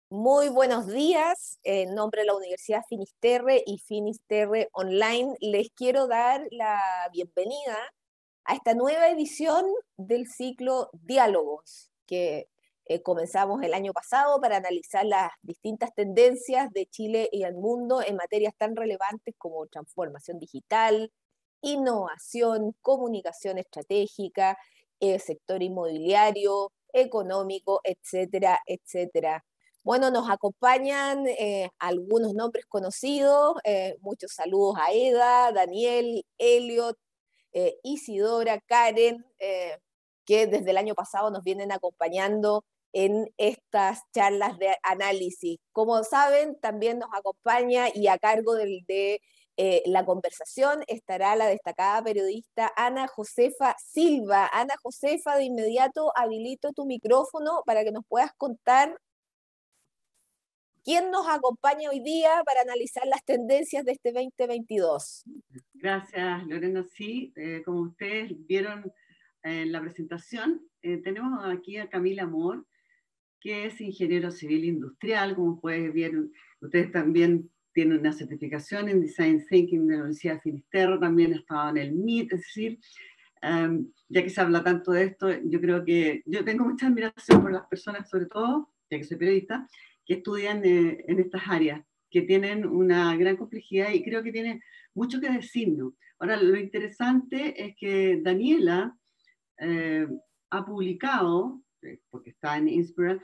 Muy buenos días. En nombre de la Universidad Finisterre y Finisterre Online, les quiero dar la bienvenida a esta nueva edición del ciclo Diálogos, que comenzamos el año pasado para analizar las distintas tendencias de Chile y el mundo en materias tan relevantes como transformación digital, innovación, comunicación estratégica, sector inmobiliario, económico, etcétera, etcétera. Bueno, nos acompañan algunos nombres conocidos, muchos saludos a Eda, Daniel, Elliot, Isidora, Karen, que desde el año pasado nos vienen acompañando en estas charlas de análisis. Como saben, también nos acompaña y a cargo de la conversación estará la destacada periodista Ana Josefa Silva. Ana Josefa, de inmediato habilito tu micrófono para que nos puedas contar quién nos acompaña hoy día para analizar las tendencias de este 2022. Gracias, Lorena. Sí, como ustedes vieron en la presentación, tenemos aquí a Camila Amor, que es ingeniero civil industrial. Como pueden ver, ustedes también tienen una certificación en Design Thinking de la Universidad de Finisterre, también ha estado en el MIT, es decir, ya que se habla tanto de esto, yo creo que yo tengo mucha admiración por las personas, sobre todo, ya que soy periodista, que estudian en estas áreas, que tienen una gran complejidad y creo que tienen mucho que decirnos. Ahora, lo interesante es que Daniela ha publicado, porque está en Inspiral,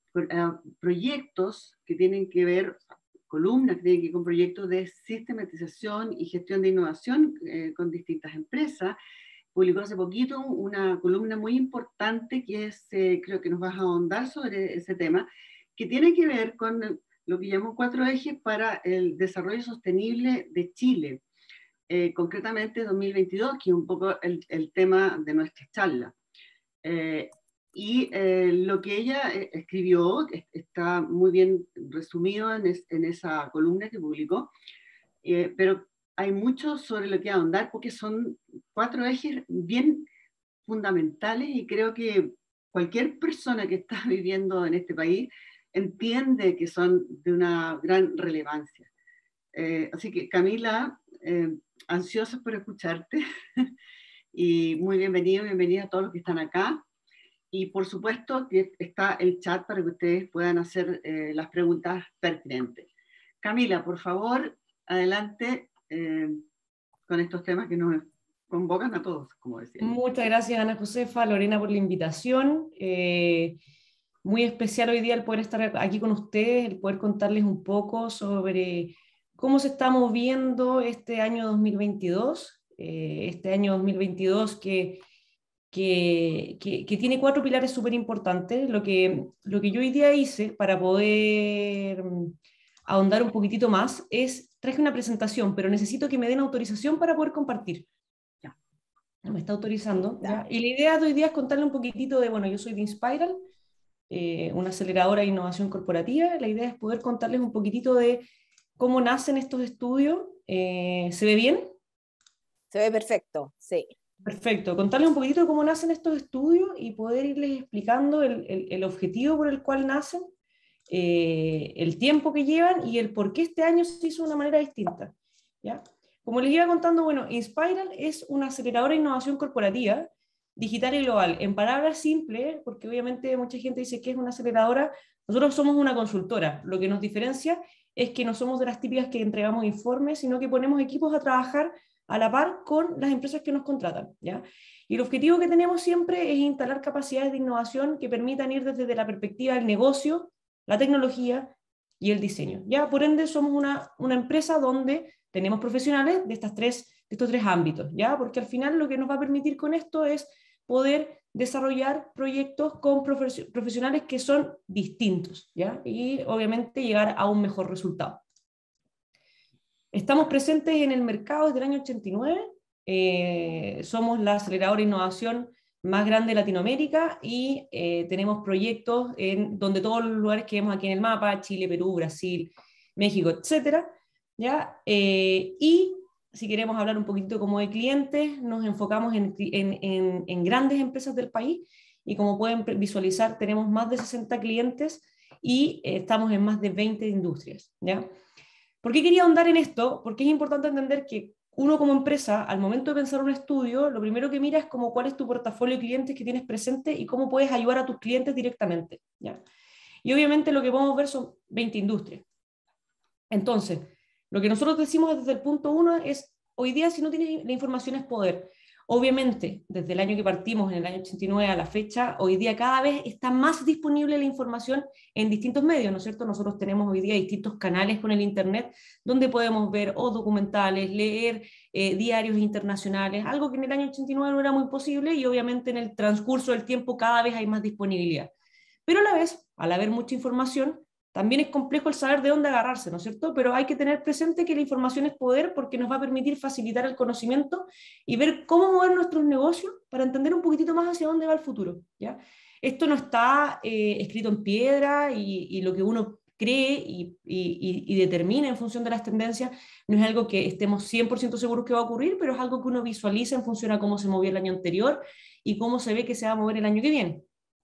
proyectos que tienen que ver, columnas que tienen que ver con proyectos de sistematización y gestión de innovación con distintas empresas. Publicó hace poquito una columna muy importante que es, creo que nos vas a ahondar sobre ese tema, que tiene que ver con lo que llamó 4 ejes para el desarrollo sostenible de Chile, concretamente 2022, que es un poco el tema de nuestra charla. Lo que ella escribió está muy bien resumido en esa columna que publicó, pero hay mucho sobre lo que ahondar porque son 4 ejes bien fundamentales y creo que cualquier persona que está viviendo en este país entiende que son de una gran relevancia. Así que Camila, ansiosa por escucharte y muy bienvenida a todos los que están acá. Y por supuesto que está el chat para que ustedes puedan hacer las preguntas pertinentes. Camila, por favor, adelante con estos temas que nos convocan a todos, como decía. Muchas gracias, Ana Josefa, Lorena, por la invitación. Muy especial hoy día el poder estar aquí con ustedes, el poder contarles un poco sobre cómo se está moviendo este año 2022. Este año 2022 que tiene 4 pilares súper importantes. Lo que yo hoy día hice para poder ahondar un poquitito más es, traje una presentación, pero necesito que me den autorización para poder compartir. Ya, no me está autorizando. ¿Ya? Y la idea de hoy día es contarle un poquitito de, bueno, yo soy de Inspiral, una aceleradora de innovación corporativa. La idea es poder contarles un poquitito de cómo nacen estos estudios. ¿Se ve bien? Se ve perfecto, sí. Perfecto, contarles un poquitito de cómo nacen estos estudios y poder irles explicando el objetivo por el cual nacen, el tiempo que llevan y el por qué este año se hizo de una manera distinta. ¿Ya? Como les iba contando, bueno, Inspiral es una aceleradora de innovación corporativa, digital y global. En palabras simples, porque obviamente mucha gente dice que es una aceleradora, nosotros somos una consultora. Lo que nos diferencia es que no somos de las típicas que entregamos informes, sino que ponemos equipos a trabajar a la par con las empresas que nos contratan, ¿ya? Y el objetivo que tenemos siempre es instalar capacidades de innovación que permitan ir desde la perspectiva del negocio, la tecnología y el diseño, ¿ya? Por ende, somos una empresa donde tenemos profesionales de estos tres ámbitos, ¿ya? Porque al final lo que nos va a permitir con esto es poder desarrollar proyectos con profesionales que son distintos, ¿ya? Y obviamente llegar a un mejor resultado. Estamos presentes en el mercado desde el año 89, somos la aceleradora de innovación más grande de Latinoamérica y tenemos proyectos en donde todos los lugares que vemos aquí en el mapa, Chile, Perú, Brasil, México, etc. ¿Ya? Y si queremos hablar un poquito como de clientes, nos enfocamos en grandes empresas del país y como pueden visualizar tenemos más de 60 clientes y estamos en más de 20 industrias, ¿ya? ¿Por qué quería ahondar en esto? Porque es importante entender que uno como empresa, al momento de pensar un estudio, lo primero que mira es como cuál es tu portafolio de clientes que tienes presente y cómo puedes ayudar a tus clientes directamente, ¿ya? Y obviamente lo que podemos ver son 20 industrias. Entonces, lo que nosotros decimos desde el punto 1 es, hoy día si no tienes la información es poder. Obviamente, desde el año que partimos, en el año 89 a la fecha, hoy día cada vez está más disponible la información en distintos medios, ¿no es cierto? Nosotros tenemos hoy día distintos canales con el Internet donde podemos ver o documentales, leer diarios internacionales, algo que en el año 89 no era muy posible y obviamente en el transcurso del tiempo cada vez hay más disponibilidad. Pero a la vez, al haber mucha información, también es complejo el saber de dónde agarrarse, ¿no es cierto? Pero hay que tener presente que la información es poder porque nos va a permitir facilitar el conocimiento y ver cómo mover nuestros negocios para entender un poquitito más hacia dónde va el futuro, ¿ya? Esto no está escrito en piedra y lo que uno cree y determina en función de las tendencias no es algo que estemos 100% seguros que va a ocurrir, pero es algo que uno visualiza en función a cómo se movió el año anterior y cómo se ve que se va a mover el año que viene.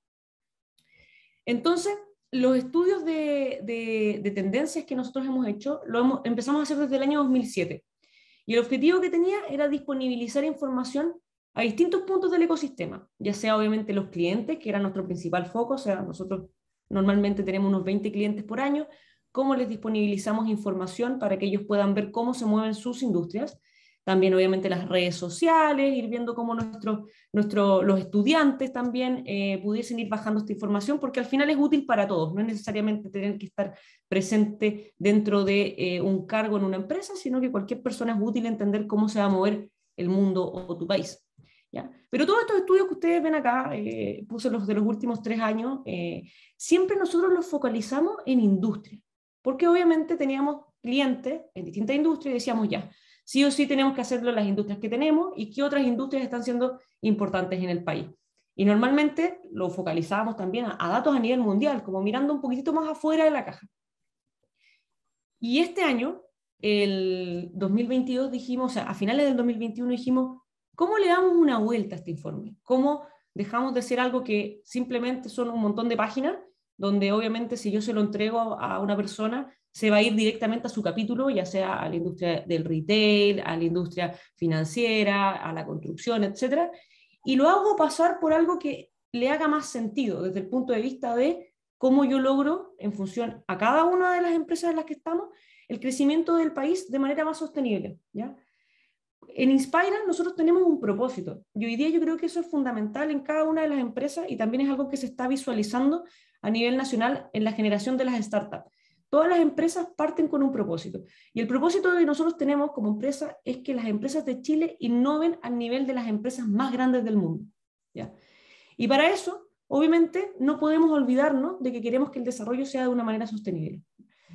Entonces, los estudios de tendencias que nosotros hemos hecho, empezamos a hacer desde el año 2007. Y el objetivo que tenía era disponibilizar información a distintos puntos del ecosistema, ya sea obviamente los clientes, que era nuestro principal foco, o sea, nosotros normalmente tenemos unos 20 clientes por año, cómo les disponibilizamos información para que ellos puedan ver cómo se mueven sus industrias. También obviamente las redes sociales, ir viendo cómo los estudiantes también pudiesen ir bajando esta información, porque al final es útil para todos, no es necesariamente tener que estar presente dentro de un cargo en una empresa, sino que cualquier persona es útil entender cómo se va a mover el mundo o tu país, ¿ya? Pero todos estos estudios que ustedes ven acá, puse los de los últimos 3 años, siempre nosotros los focalizamos en industria, porque obviamente teníamos clientes en distintas industrias y decíamos ya, sí o sí tenemos que hacerlo en las industrias que tenemos y qué otras industrias están siendo importantes en el país. Y normalmente lo focalizábamos también a datos a nivel mundial, como mirando un poquitito más afuera de la caja. Y este año, el 2022, dijimos, o sea, a finales del 2021 dijimos, ¿cómo le damos una vuelta a este informe? ¿Cómo dejamos de ser algo que simplemente son un montón de páginas, donde obviamente si yo se lo entrego a una persona, se va a ir directamente a su capítulo, ya sea a la industria del retail, a la industria financiera, a la construcción, etcétera, y lo hago pasar por algo que le haga más sentido desde el punto de vista de cómo yo logro, en función a cada una de las empresas en las que estamos, el crecimiento del país de manera más sostenible, ¿ya? En Inspira nosotros tenemos un propósito y hoy día yo creo que eso es fundamental en cada una de las empresas y también es algo que se está visualizando a nivel nacional en la generación de las startups. Todas las empresas parten con un propósito y el propósito que nosotros tenemos como empresa es que las empresas de Chile innoven al nivel de las empresas más grandes del mundo, ¿ya? Y para eso, obviamente, no podemos olvidarnos de que queremos que el desarrollo sea de una manera sostenible.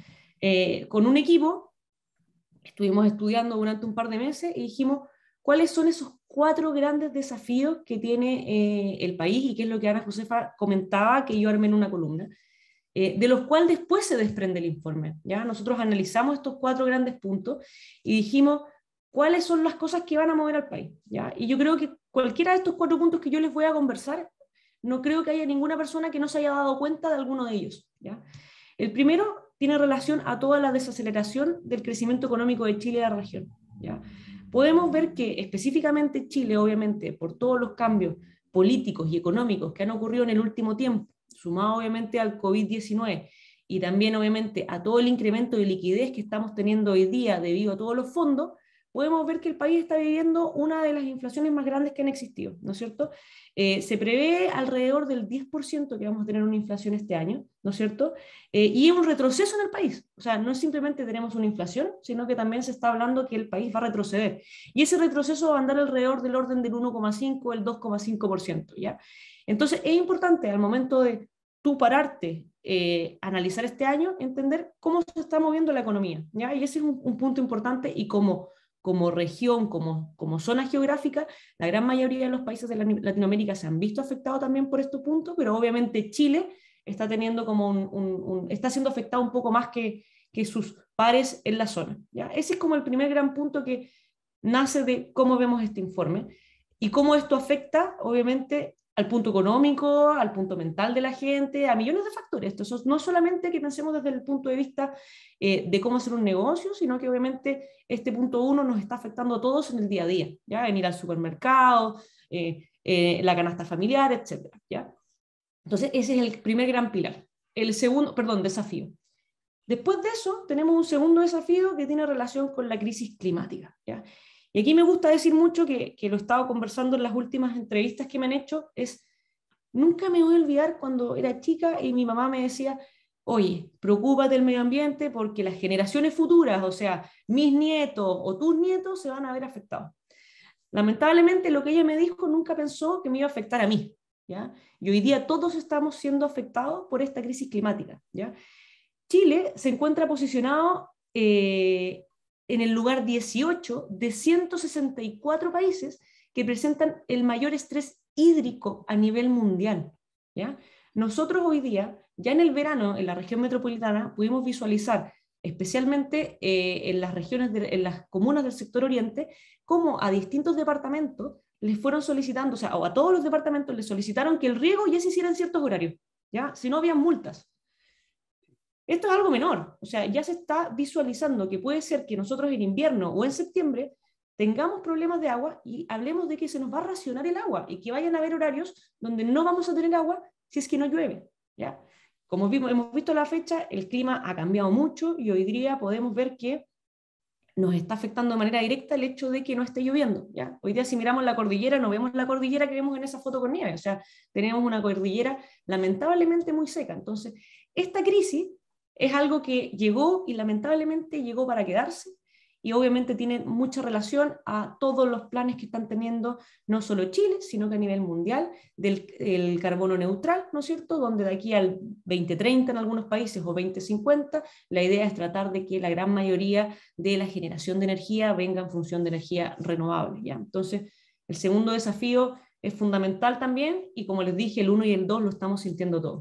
Con un equipo estuvimos estudiando durante un par de meses y dijimos cuáles son esos 4 grandes desafíos que tiene el país y qué es lo que Ana Josefa comentaba que yo armé en una columna, de los cuales después se desprende el informe, ¿ya? Nosotros analizamos estos 4 grandes puntos y dijimos cuáles son las cosas que van a mover al país, ¿ya? Y yo creo que cualquiera de estos 4 puntos que yo les voy a conversar, no creo que haya ninguna persona que no se haya dado cuenta de alguno de ellos, ¿ya? El primero tiene relación a toda la desaceleración del crecimiento económico de Chile y de la región, ¿ya? Podemos ver que específicamente Chile, obviamente, por todos los cambios políticos y económicos que han ocurrido en el último tiempo, sumado obviamente al COVID-19 y también obviamente a todo el incremento de liquidez que estamos teniendo hoy día debido a todos los fondos, podemos ver que el país está viviendo una de las inflaciones más grandes que han existido, ¿no es cierto? Se prevé alrededor del 10% que vamos a tener una inflación este año, ¿no es cierto? Y es un retroceso en el país, o sea, no es simplemente tenemos una inflación, sino que también se está hablando que el país va a retroceder, y ese retroceso va a andar alrededor del orden del 1,5, el 2,5%, ¿ya? Entonces es importante al momento de tú pararte, analizar este año, entender cómo se está moviendo la economía, ¿ya? Y ese es un punto importante y como región, como zona geográfica, la gran mayoría de los países de Latinoamérica se han visto afectados también por este punto, pero obviamente Chile está teniendo como está siendo afectado un poco más que sus pares en la zona, ¿ya? Ese es como el primer gran punto que nace de cómo vemos este informe y cómo esto afecta, obviamente, al punto económico, al punto mental de la gente, a millones de factores. Entonces, no solamente que pensemos desde el punto de vista de cómo hacer un negocio, sino que obviamente este punto 1 nos está afectando a todos en el día a día, ¿ya? En ir al supermercado, la canasta familiar, etcétera, ¿ya? Entonces, ese es el primer gran pilar. El segundo, perdón, desafío. Después de eso, tenemos un segundo desafío que tiene relación con la crisis climática, ¿ya? Y aquí me gusta decir mucho que lo he estado conversando en las últimas entrevistas que me han hecho, nunca me voy a olvidar cuando era chica y mi mamá me decía, oye, preocúpate del medio ambiente porque las generaciones futuras, o sea, mis nietos o tus nietos se van a ver afectados. Lamentablemente lo que ella me dijo nunca pensó que me iba a afectar a mí, ¿ya? Y hoy día todos estamos siendo afectados por esta crisis climática, ¿ya? Chile se encuentra posicionado en el lugar 18 de 164 países que presentan el mayor estrés hídrico a nivel mundial, ¿ya? Nosotros hoy día, ya en el verano, en la región metropolitana, pudimos visualizar, especialmente en las regiones, en las comunas del sector oriente, cómo a distintos departamentos les fueron solicitando, o sea, o a todos los departamentos les solicitaron que el riego ya se hiciera en ciertos horarios, ¿ya? Si no, habían multas. Esto es algo menor, o sea, ya se está visualizando que puede ser que nosotros en invierno o en septiembre tengamos problemas de agua y hablemos de que se nos va a racionar el agua y que vayan a haber horarios donde no vamos a tener agua si es que no llueve, ¿ya? Como hemos visto la fecha, el clima ha cambiado mucho y hoy día podemos ver que nos está afectando de manera directa el hecho de que no esté lloviendo, ¿ya? Hoy día si miramos la cordillera, no vemos la cordillera que vemos en esa foto con nieve, o sea, tenemos una cordillera lamentablemente muy seca. Entonces, esta crisis es algo que llegó y lamentablemente llegó para quedarse y obviamente tiene mucha relación a todos los planes que están teniendo no solo Chile, sino que a nivel mundial del carbono neutral, ¿no es cierto? Donde de aquí al 2030 en algunos países o 2050, la idea es tratar de que la gran mayoría de la generación de energía venga en función de energía renovable, ¿ya? Entonces, el segundo desafío es fundamental también y como les dije, el 1 y el 2 lo estamos sintiendo todos.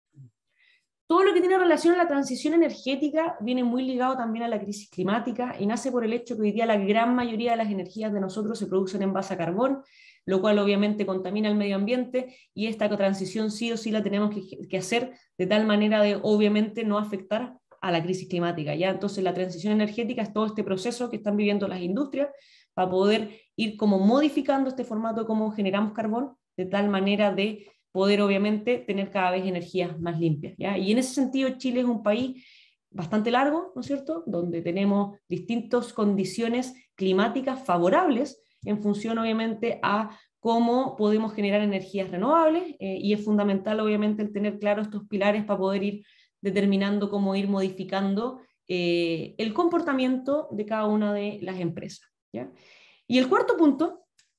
Todo lo que tiene relación a la transición energética viene muy ligado también a la crisis climática y nace por el hecho que hoy día la gran mayoría de las energías de nosotros se producen en base a carbón, lo cual obviamente contamina el medio ambiente y esta transición sí o sí la tenemos que hacer de tal manera de obviamente no afectar a la crisis climática, ¿ya? Entonces la transición energética es todo este proceso que están viviendo las industrias para poder ir como modificando este formato de cómo generamos carbón de tal manera de poder obviamente tener cada vez energías más limpias, ¿ya? Y en ese sentido Chile es un país bastante largo, ¿no es cierto?, donde tenemos distintas condiciones climáticas favorables en función obviamente a cómo podemos generar energías renovables y es fundamental obviamente el tener claro estos pilares para poder ir determinando cómo ir modificando el comportamiento de cada una de las empresas, ¿ya? Y el cuarto punto,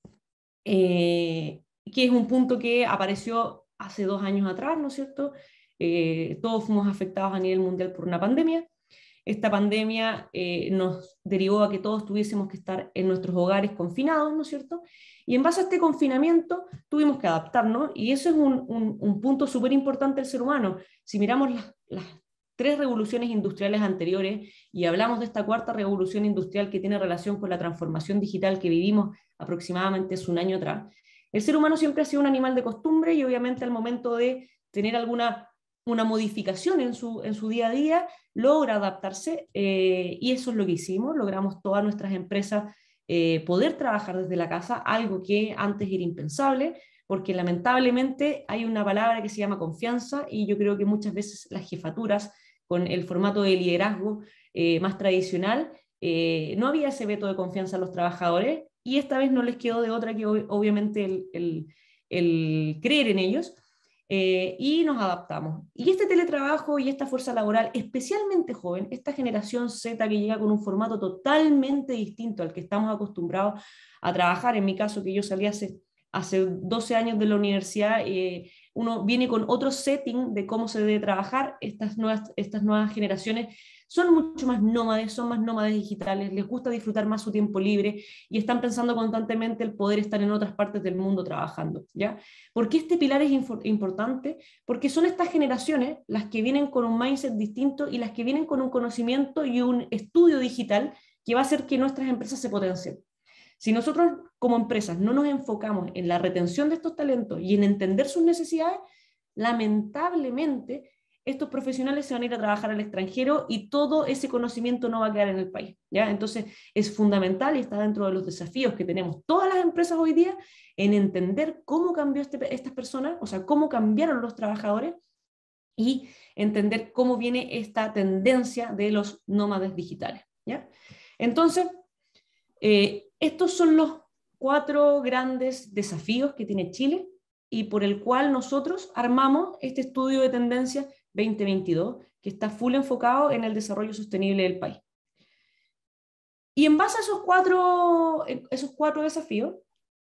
que es un punto que apareció hace 2 años atrás, ¿no es cierto? Todos fuimos afectados a nivel mundial por una pandemia. Esta pandemia nos derivó a que todos tuviésemos que estar en nuestros hogares confinados, ¿no es cierto? Y en base a este confinamiento tuvimos que adaptarnos, y eso es un punto súper importante del ser humano. Si miramos las 3 revoluciones industriales anteriores y hablamos de esta 4ª revolución industrial que tiene relación con la transformación digital que vivimos aproximadamente hace un año atrás, el ser humano siempre ha sido un animal de costumbre y obviamente al momento de tener una modificación en su día a día, logra adaptarse y eso es lo que hicimos, logramos todas nuestras empresas poder trabajar desde la casa, algo que antes era impensable, porque lamentablemente hay una palabra que se llama confianza y yo creo que muchas veces las jefaturas con el formato de liderazgo más tradicional, no había ese veto de confianza a los trabajadores y esta vez no les quedó de otra que obviamente el creer en ellos. Y nos adaptamos. Y este teletrabajo y esta fuerza laboral, especialmente joven, esta generación Z que llega con un formato totalmente distinto al que estamos acostumbrados a trabajar, en mi caso que yo salí hace 12 años de la universidad, uno viene con otro setting de cómo se debe trabajar. Estas nuevas generaciones son mucho más nómades, son más nómades digitales, les gusta disfrutar más su tiempo libre y están pensando constantemente el poder estar en otras partes del mundo trabajando, ¿ya? ¿Por qué este pilar es importante? Porque son estas generaciones las que vienen con un mindset distinto y las que vienen con un conocimiento y un estudio digital que va a hacer que nuestras empresas se potencien. Si nosotros como empresas no nos enfocamos en la retención de estos talentos y en entender sus necesidades, lamentablemente estos profesionales se van a ir a trabajar al extranjero y todo ese conocimiento no va a quedar en el país, ¿ya? Entonces es fundamental y está dentro de los desafíos que tenemos todas las empresas hoy día en entender cómo cambió estas personas, o sea, cómo cambiaron los trabajadores y entender cómo viene esta tendencia de los nómades digitales, ¿ya? Entonces, estos son los 4 grandes desafíos que tiene Chile y por el cual nosotros armamos este estudio de tendencias 2022, que está full enfocado en el desarrollo sostenible del país. Y en base a esos cuatro desafíos,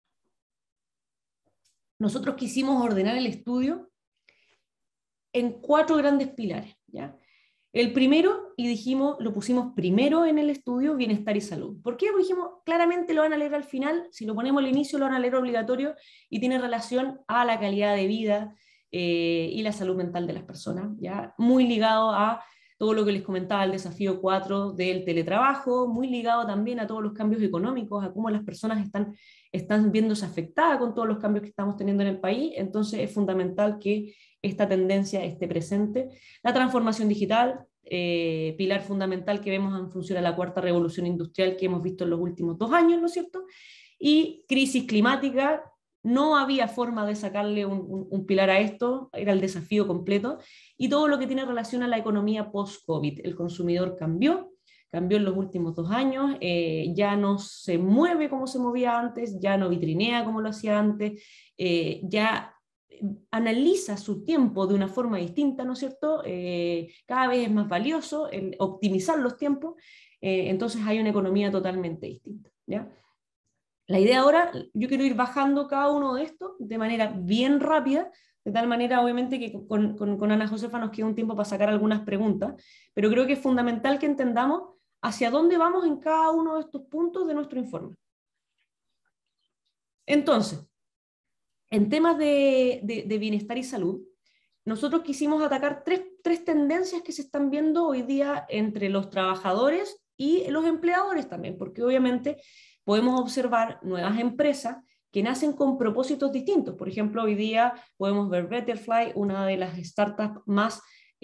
nosotros quisimos ordenar el estudio en 4 grandes pilares, ¿ya? El primero, y dijimos, lo pusimos primero en el estudio, bienestar y salud. ¿Por qué? Porque dijimos, claramente lo van a leer al final, si lo ponemos al inicio lo van a leer obligatorio y tiene relación a la calidad de vida y la salud mental de las personas, ¿ya? Muy ligado a todo lo que les comentaba, el desafío 4 del teletrabajo, muy ligado también a todos los cambios económicos, a cómo las personas están viéndose afectadas con todos los cambios que estamos teniendo en el país. Entonces es fundamental que esta tendencia esté presente. La transformación digital, pilar fundamental que vemos en función a la 4ª revolución industrial que hemos visto en los últimos 2 años, ¿no es cierto? Y crisis climática, no había forma de sacarle un pilar a esto, era el desafío completo, y todo lo que tiene relación a la economía post-COVID. El consumidor cambió en los últimos 2 años, ya no se mueve como se movía antes, ya no vitrinea como lo hacía antes, ya analiza su tiempo de una forma distinta, ¿no es cierto? Cada vez es más valioso el optimizar los tiempos, entonces hay una economía totalmente distinta, ¿ya? La idea ahora, yo quiero ir bajando cada uno de estos de manera bien rápida, de tal manera obviamente que con Ana Josefa nos queda un tiempo para sacar algunas preguntas, pero creo que es fundamental que entendamos hacia dónde vamos en cada uno de estos puntos de nuestro informe. Entonces, en temas de bienestar y salud, nosotros quisimos atacar tres tendencias que se están viendo hoy día entre los trabajadores y los empleadores también, porque obviamente podemos observar nuevas empresas que nacen con propósitos distintos. Por ejemplo, hoy día podemos ver Betterfly, una de las startups más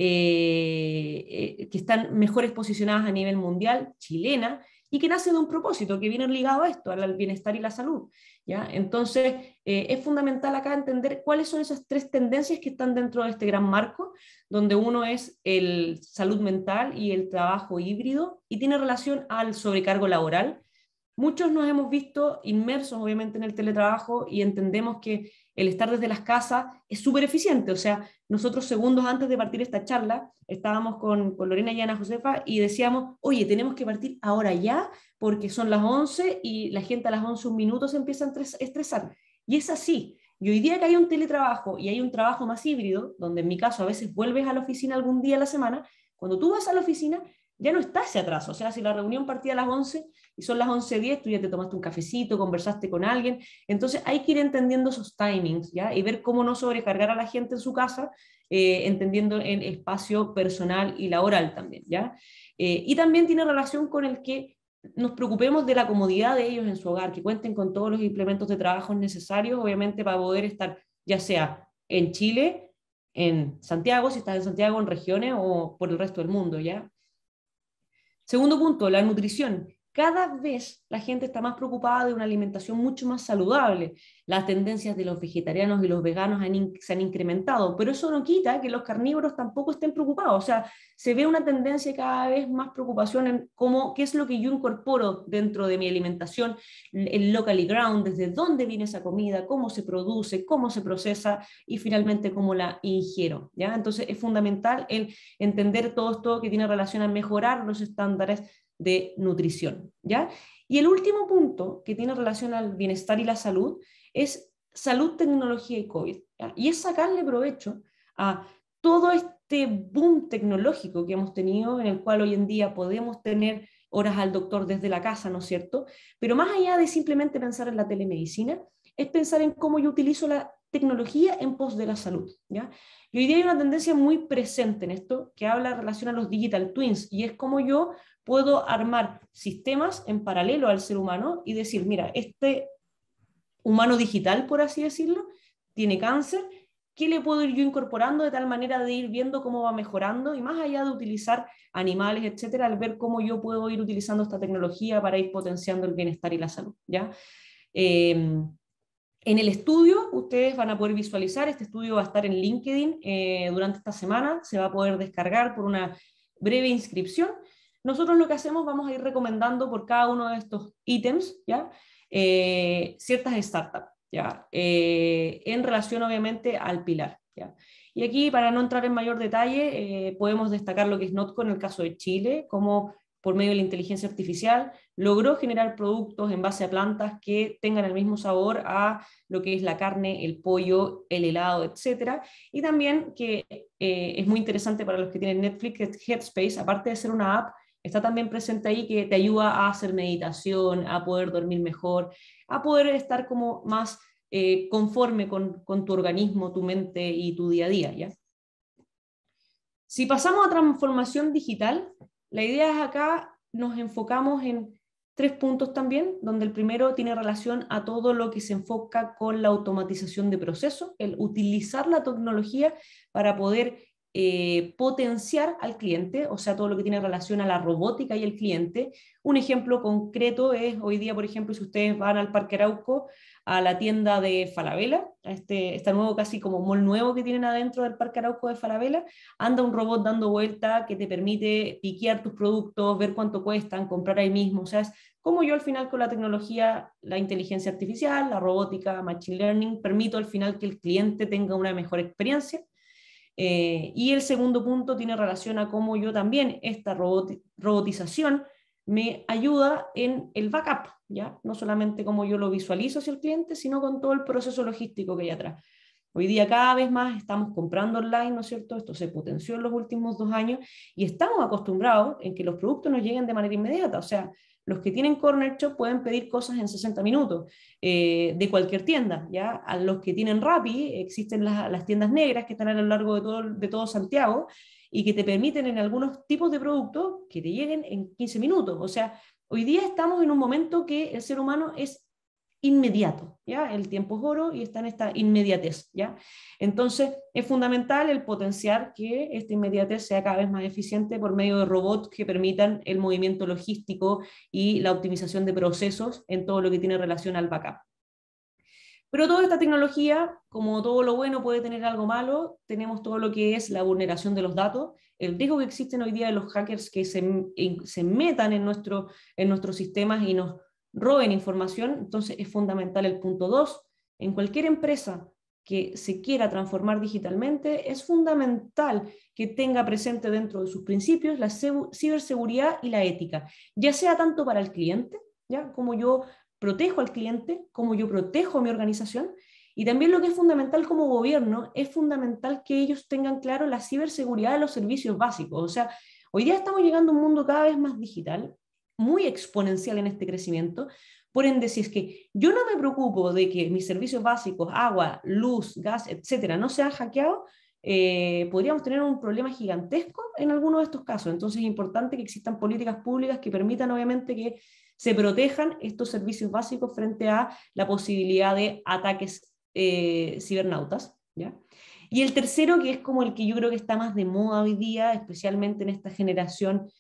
que están mejores posicionadas a nivel mundial, chilena, y que nace de un propósito que viene ligado a esto, al bienestar y la salud, ¿ya? Entonces, es fundamental acá entender cuáles son esas 3 tendencias que están dentro de este gran marco, donde uno es el salud mental y el trabajo híbrido, y tiene relación al sobrecargo laboral. Muchos nos hemos visto inmersos obviamente en el teletrabajo y entendemos que el estar desde las casas es súper eficiente. O sea, nosotros segundos antes de partir esta charla estábamos con Lorena y Ana Josefa y decíamos, oye, tenemos que partir ahora ya porque son las 11 y la gente a las 11 un minuto se empieza a estresar. Y es así. Y hoy día que hay un teletrabajo y hay un trabajo más híbrido, donde en mi caso a veces vuelves a la oficina algún día a la semana, cuando tú vas a la oficina ya no está ese atraso. O sea, si la reunión partía a las 11 y son las 11:10, tú ya te tomaste un cafecito, conversaste con alguien. Entonces hay que ir entendiendo esos timings, ¿ya? Y ver cómo no sobrecargar a la gente en su casa, entendiendo en espacio personal y laboral también, ¿ya? Y también tiene relación con el que nos preocupemos de la comodidad de ellos en su hogar, que cuenten con todos los implementos de trabajo necesarios, obviamente, para poder estar, ya sea en Chile, en Santiago, si estás en Santiago, en regiones o por el resto del mundo, ¿ya? Segundo punto, la nutrición. Cada vez la gente está más preocupada de una alimentación mucho más saludable. Las tendencias de los vegetarianos y los veganos se han incrementado, pero eso no quita que los carnívoros tampoco estén preocupados. O sea, se ve una tendencia cada vez más preocupación en qué es lo que yo incorporo dentro de mi alimentación, el locally ground, desde dónde viene esa comida, cómo se produce, cómo se procesa y finalmente cómo la ingiero, ¿ya? Entonces es fundamental el entender todo esto que tiene relación a mejorar los estándares de nutrición, ¿ya? Y el último punto que tiene relación al bienestar y la salud es salud, tecnología y COVID, ¿ya? Y es sacarle provecho a todo este boom tecnológico que hemos tenido, en el cual hoy en día podemos tener horas al doctor desde la casa, ¿no es cierto? Pero más allá de simplemente pensar en la telemedicina, es pensar en cómo yo utilizo la tecnología en pos de la salud, ¿ya? Y hoy día hay una tendencia muy presente en esto que habla en relación a los digital twins, y es cómo yo puedo armar sistemas en paralelo al ser humano y decir, mira, este humano digital, por así decirlo, tiene cáncer, ¿qué le puedo ir yo incorporando de tal manera de ir viendo cómo va mejorando? Y más allá de utilizar animales, etcétera, al ver cómo yo puedo ir utilizando esta tecnología para ir potenciando el bienestar y la salud, ¿ya? En el estudio, ustedes van a poder visualizar, este estudio va a estar en LinkedIn durante esta semana, se va a poder descargar por una breve inscripción. Nosotros lo que hacemos, vamos a ir recomendando por cada uno de estos ítems, ¿ya? Ciertas startups, ¿ya? En relación obviamente al pilar, ¿ya? Y aquí, para no entrar en mayor detalle, podemos destacar lo que es Notco en el caso de Chile, como por medio de la inteligencia artificial logró generar productos en base a plantas que tengan el mismo sabor a lo que es la carne, el pollo, el helado, etc. Y también que es muy interesante para los que tienen Netflix, Headspace, aparte de ser una app, está también presente ahí que te ayuda a hacer meditación, a poder dormir mejor, a poder estar como más conforme con tu organismo, tu mente y tu día a día, ¿ya? Si pasamos a transformación digital, la idea es acá nos enfocamos en 3 puntos también, donde el primero tiene relación a todo lo que se enfoca con la automatización de procesos, el utilizar la tecnología para poder potenciar al cliente, o sea, todo lo que tiene relación a la robótica y el cliente. Un ejemplo concreto es hoy día, por ejemplo, si ustedes van al Parque Arauco, a la tienda de Falabella, a este nuevo casi como mall nuevo que tienen adentro del Parque Arauco de Falabella, anda un robot dando vuelta que te permite piquear tus productos, ver cuánto cuestan, comprar ahí mismo. O sea, es como yo al final con la tecnología, la inteligencia artificial, la robótica, machine learning, permito al final que el cliente tenga una mejor experiencia. Y el segundo punto tiene relación a cómo yo también esta robotización me ayuda en el backup, ¿ya? No solamente cómo yo lo visualizo hacia el cliente, sino con todo el proceso logístico que hay atrás. Hoy día cada vez más estamos comprando online, ¿no es cierto? Esto se potenció en los últimos 2 años y estamos acostumbrados en que los productos nos lleguen de manera inmediata. O sea, los que tienen Corner Shop pueden pedir cosas en 60 minutos de cualquier tienda, ¿ya? A los que tienen Rappi, existen las tiendas negras que están a lo largo de todo Santiago y que te permiten en algunos tipos de productos que te lleguen en 15 minutos. O sea, hoy día estamos en un momento que el ser humano es inmediato, ¿ya? El tiempo es oro y está en esta inmediatez, ¿ya? Entonces, es fundamental el potenciar que esta inmediatez sea cada vez más eficiente por medio de robots que permitan el movimiento logístico y la optimización de procesos en todo lo que tiene relación al backup. Pero toda esta tecnología, como todo lo bueno puede tener algo malo, tenemos todo lo que es la vulneración de los datos, el riesgo que existen hoy día de los hackers que se metan en nuestros sistemas y nos roben información. Entonces es fundamental el punto 2. En cualquier empresa que se quiera transformar digitalmente, es fundamental que tenga presente dentro de sus principios la ciberseguridad y la ética, ya sea tanto para el cliente, ¿ya? Como yo protejo al cliente, como yo protejo a mi organización, y también lo que es fundamental como gobierno, es fundamental que ellos tengan claro la ciberseguridad de los servicios básicos. O sea, hoy día estamos llegando a un mundo cada vez más digital, muy exponencial en este crecimiento. Por ende, si es que yo no me preocupo de que mis servicios básicos, agua, luz, gas, etcétera, no sean hackeados, podríamos tener un problema gigantesco en algunos de estos casos. Entonces es importante que existan políticas públicas que permitan obviamente que se protejan estos servicios básicos frente a la posibilidad de ataques cibernautas, ¿ya? Y el tercero, que es como el que yo creo que está más de moda hoy día, especialmente en esta generación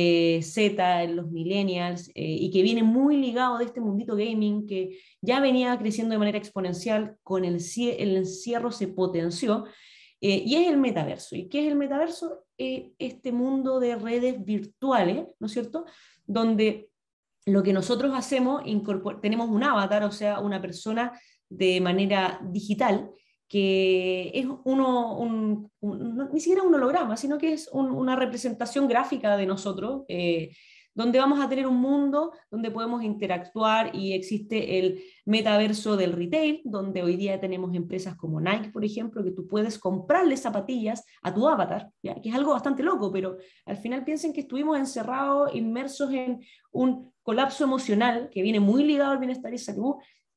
Z, en los millennials, y que viene muy ligado de este mundito gaming que ya venía creciendo de manera exponencial, con el encierro se potenció, y es el metaverso. ¿Y qué es el metaverso? Este mundo de redes virtuales, ¿no es cierto?, donde lo que nosotros hacemos, tenemos un avatar, o sea, una persona de manera digital, que es ni siquiera un holograma, sino que es una representación gráfica de nosotros, donde vamos a tener un mundo donde podemos interactuar y existe el metaverso del retail, donde hoy día tenemos empresas como Nike, por ejemplo, que tú puedes comprarle zapatillas a tu avatar, ¿ya? Que es algo bastante loco, pero al final piensen que estuvimos encerrados, inmersos en un colapso emocional que viene muy ligado al bienestar y salud,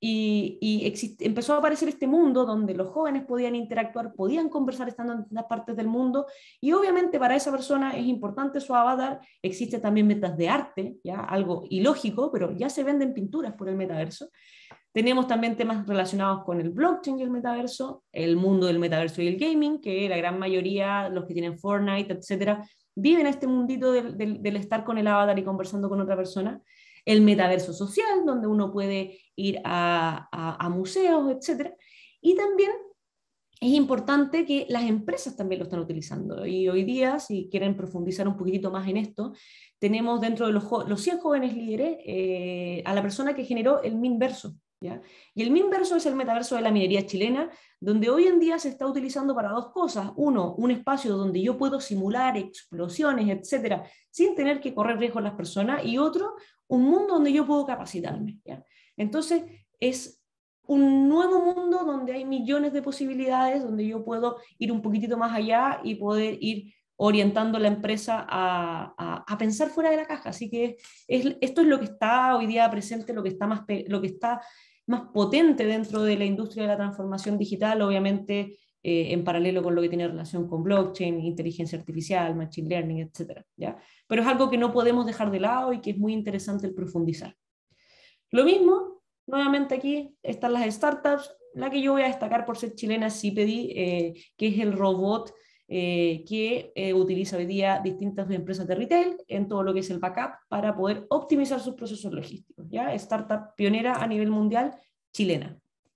y empezó a aparecer este mundo donde los jóvenes podían interactuar, podían conversar estando en distintas partes del mundo, y obviamente para esa persona es importante su avatar. Existe también metas de arte, ¿ya? Algo ilógico, pero ya se venden pinturas por el metaverso. Tenemos también temas relacionados con el blockchain y el metaverso, el mundo del metaverso y el gaming, que la gran mayoría, los que tienen Fortnite, etcétera, viven este mundito del estar con el avatar y conversando con otra persona. El metaverso social, donde uno puede ir a museos, etcétera. Y también es importante que las empresas también lo están utilizando. Y hoy día, si quieren profundizar un poquitito más en esto, tenemos dentro de los 100 jóvenes líderes a la persona que generó el Minverso, ¿ya? Y el Minverso es el metaverso de la minería chilena, donde hoy en día se está utilizando para dos cosas. Uno, un espacio donde yo puedo simular explosiones, etcétera, sin tener que correr riesgo las personas. Y otro, un mundo donde yo puedo capacitarme, ¿ya? Entonces, es un nuevo mundo donde hay millones de posibilidades, donde yo puedo ir un poquitito más allá y poder ir orientando la empresa a pensar fuera de la caja. Así que esto es lo que está hoy día presente, lo que está más potente dentro de la industria de la transformación digital, obviamente en paralelo con lo que tiene relación con blockchain, inteligencia artificial, machine learning, etc. ¿Ya? Pero es algo que no podemos dejar de lado y que es muy interesante el profundizar. Lo mismo, nuevamente aquí están las startups. La que yo voy a destacar por ser chilena es Cipedi, que es el robot que utiliza hoy día distintas empresas de retail en todo lo que es el backup para poder optimizar sus procesos logísticos, ¿ya? Startup pionera a nivel mundial, chilena.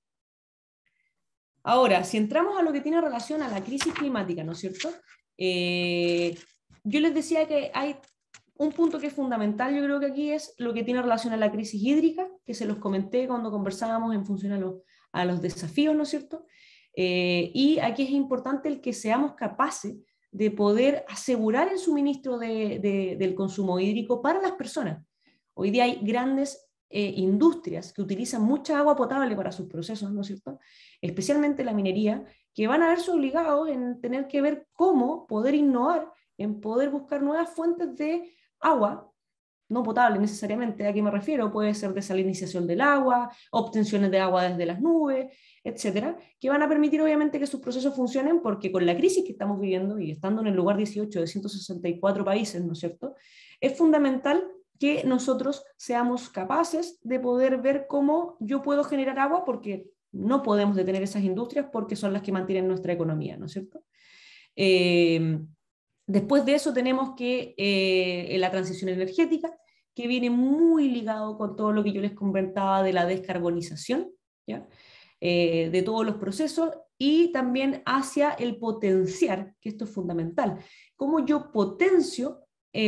Ahora, si entramos a lo que tiene relación a la crisis climática, ¿no es cierto? Yo les decía que hay un punto que es fundamental, yo creo que aquí es lo que tiene relación a la crisis hídrica, que se los comenté cuando conversábamos en función a los desafíos, ¿no es cierto? Y aquí es importante el que seamos capaces de poder asegurar el suministro del consumo hídrico para las personas. Hoy día hay grandes industrias que utilizan mucha agua potable para sus procesos, ¿no es cierto? Especialmente la minería, que van a verse obligados en tener que ver cómo poder innovar, en poder buscar nuevas fuentes de agua, no potable necesariamente. ¿A qué me refiero? Puede ser desalinización del agua, obtenciones de agua desde las nubes, etcétera, que van a permitir obviamente que sus procesos funcionen, porque con la crisis que estamos viviendo y estando en el lugar 18 de 164 países, ¿no es cierto?, es fundamental que nosotros seamos capaces de poder ver cómo yo puedo generar agua, porque no podemos detener esas industrias porque son las que mantienen nuestra economía, ¿no es cierto? Después de eso tenemos que la transición energética, que viene muy ligado con todo lo que yo les comentaba de la descarbonización, ¿ya? De todos los procesos, y también hacia el potenciar, que esto es fundamental, cómo yo potencio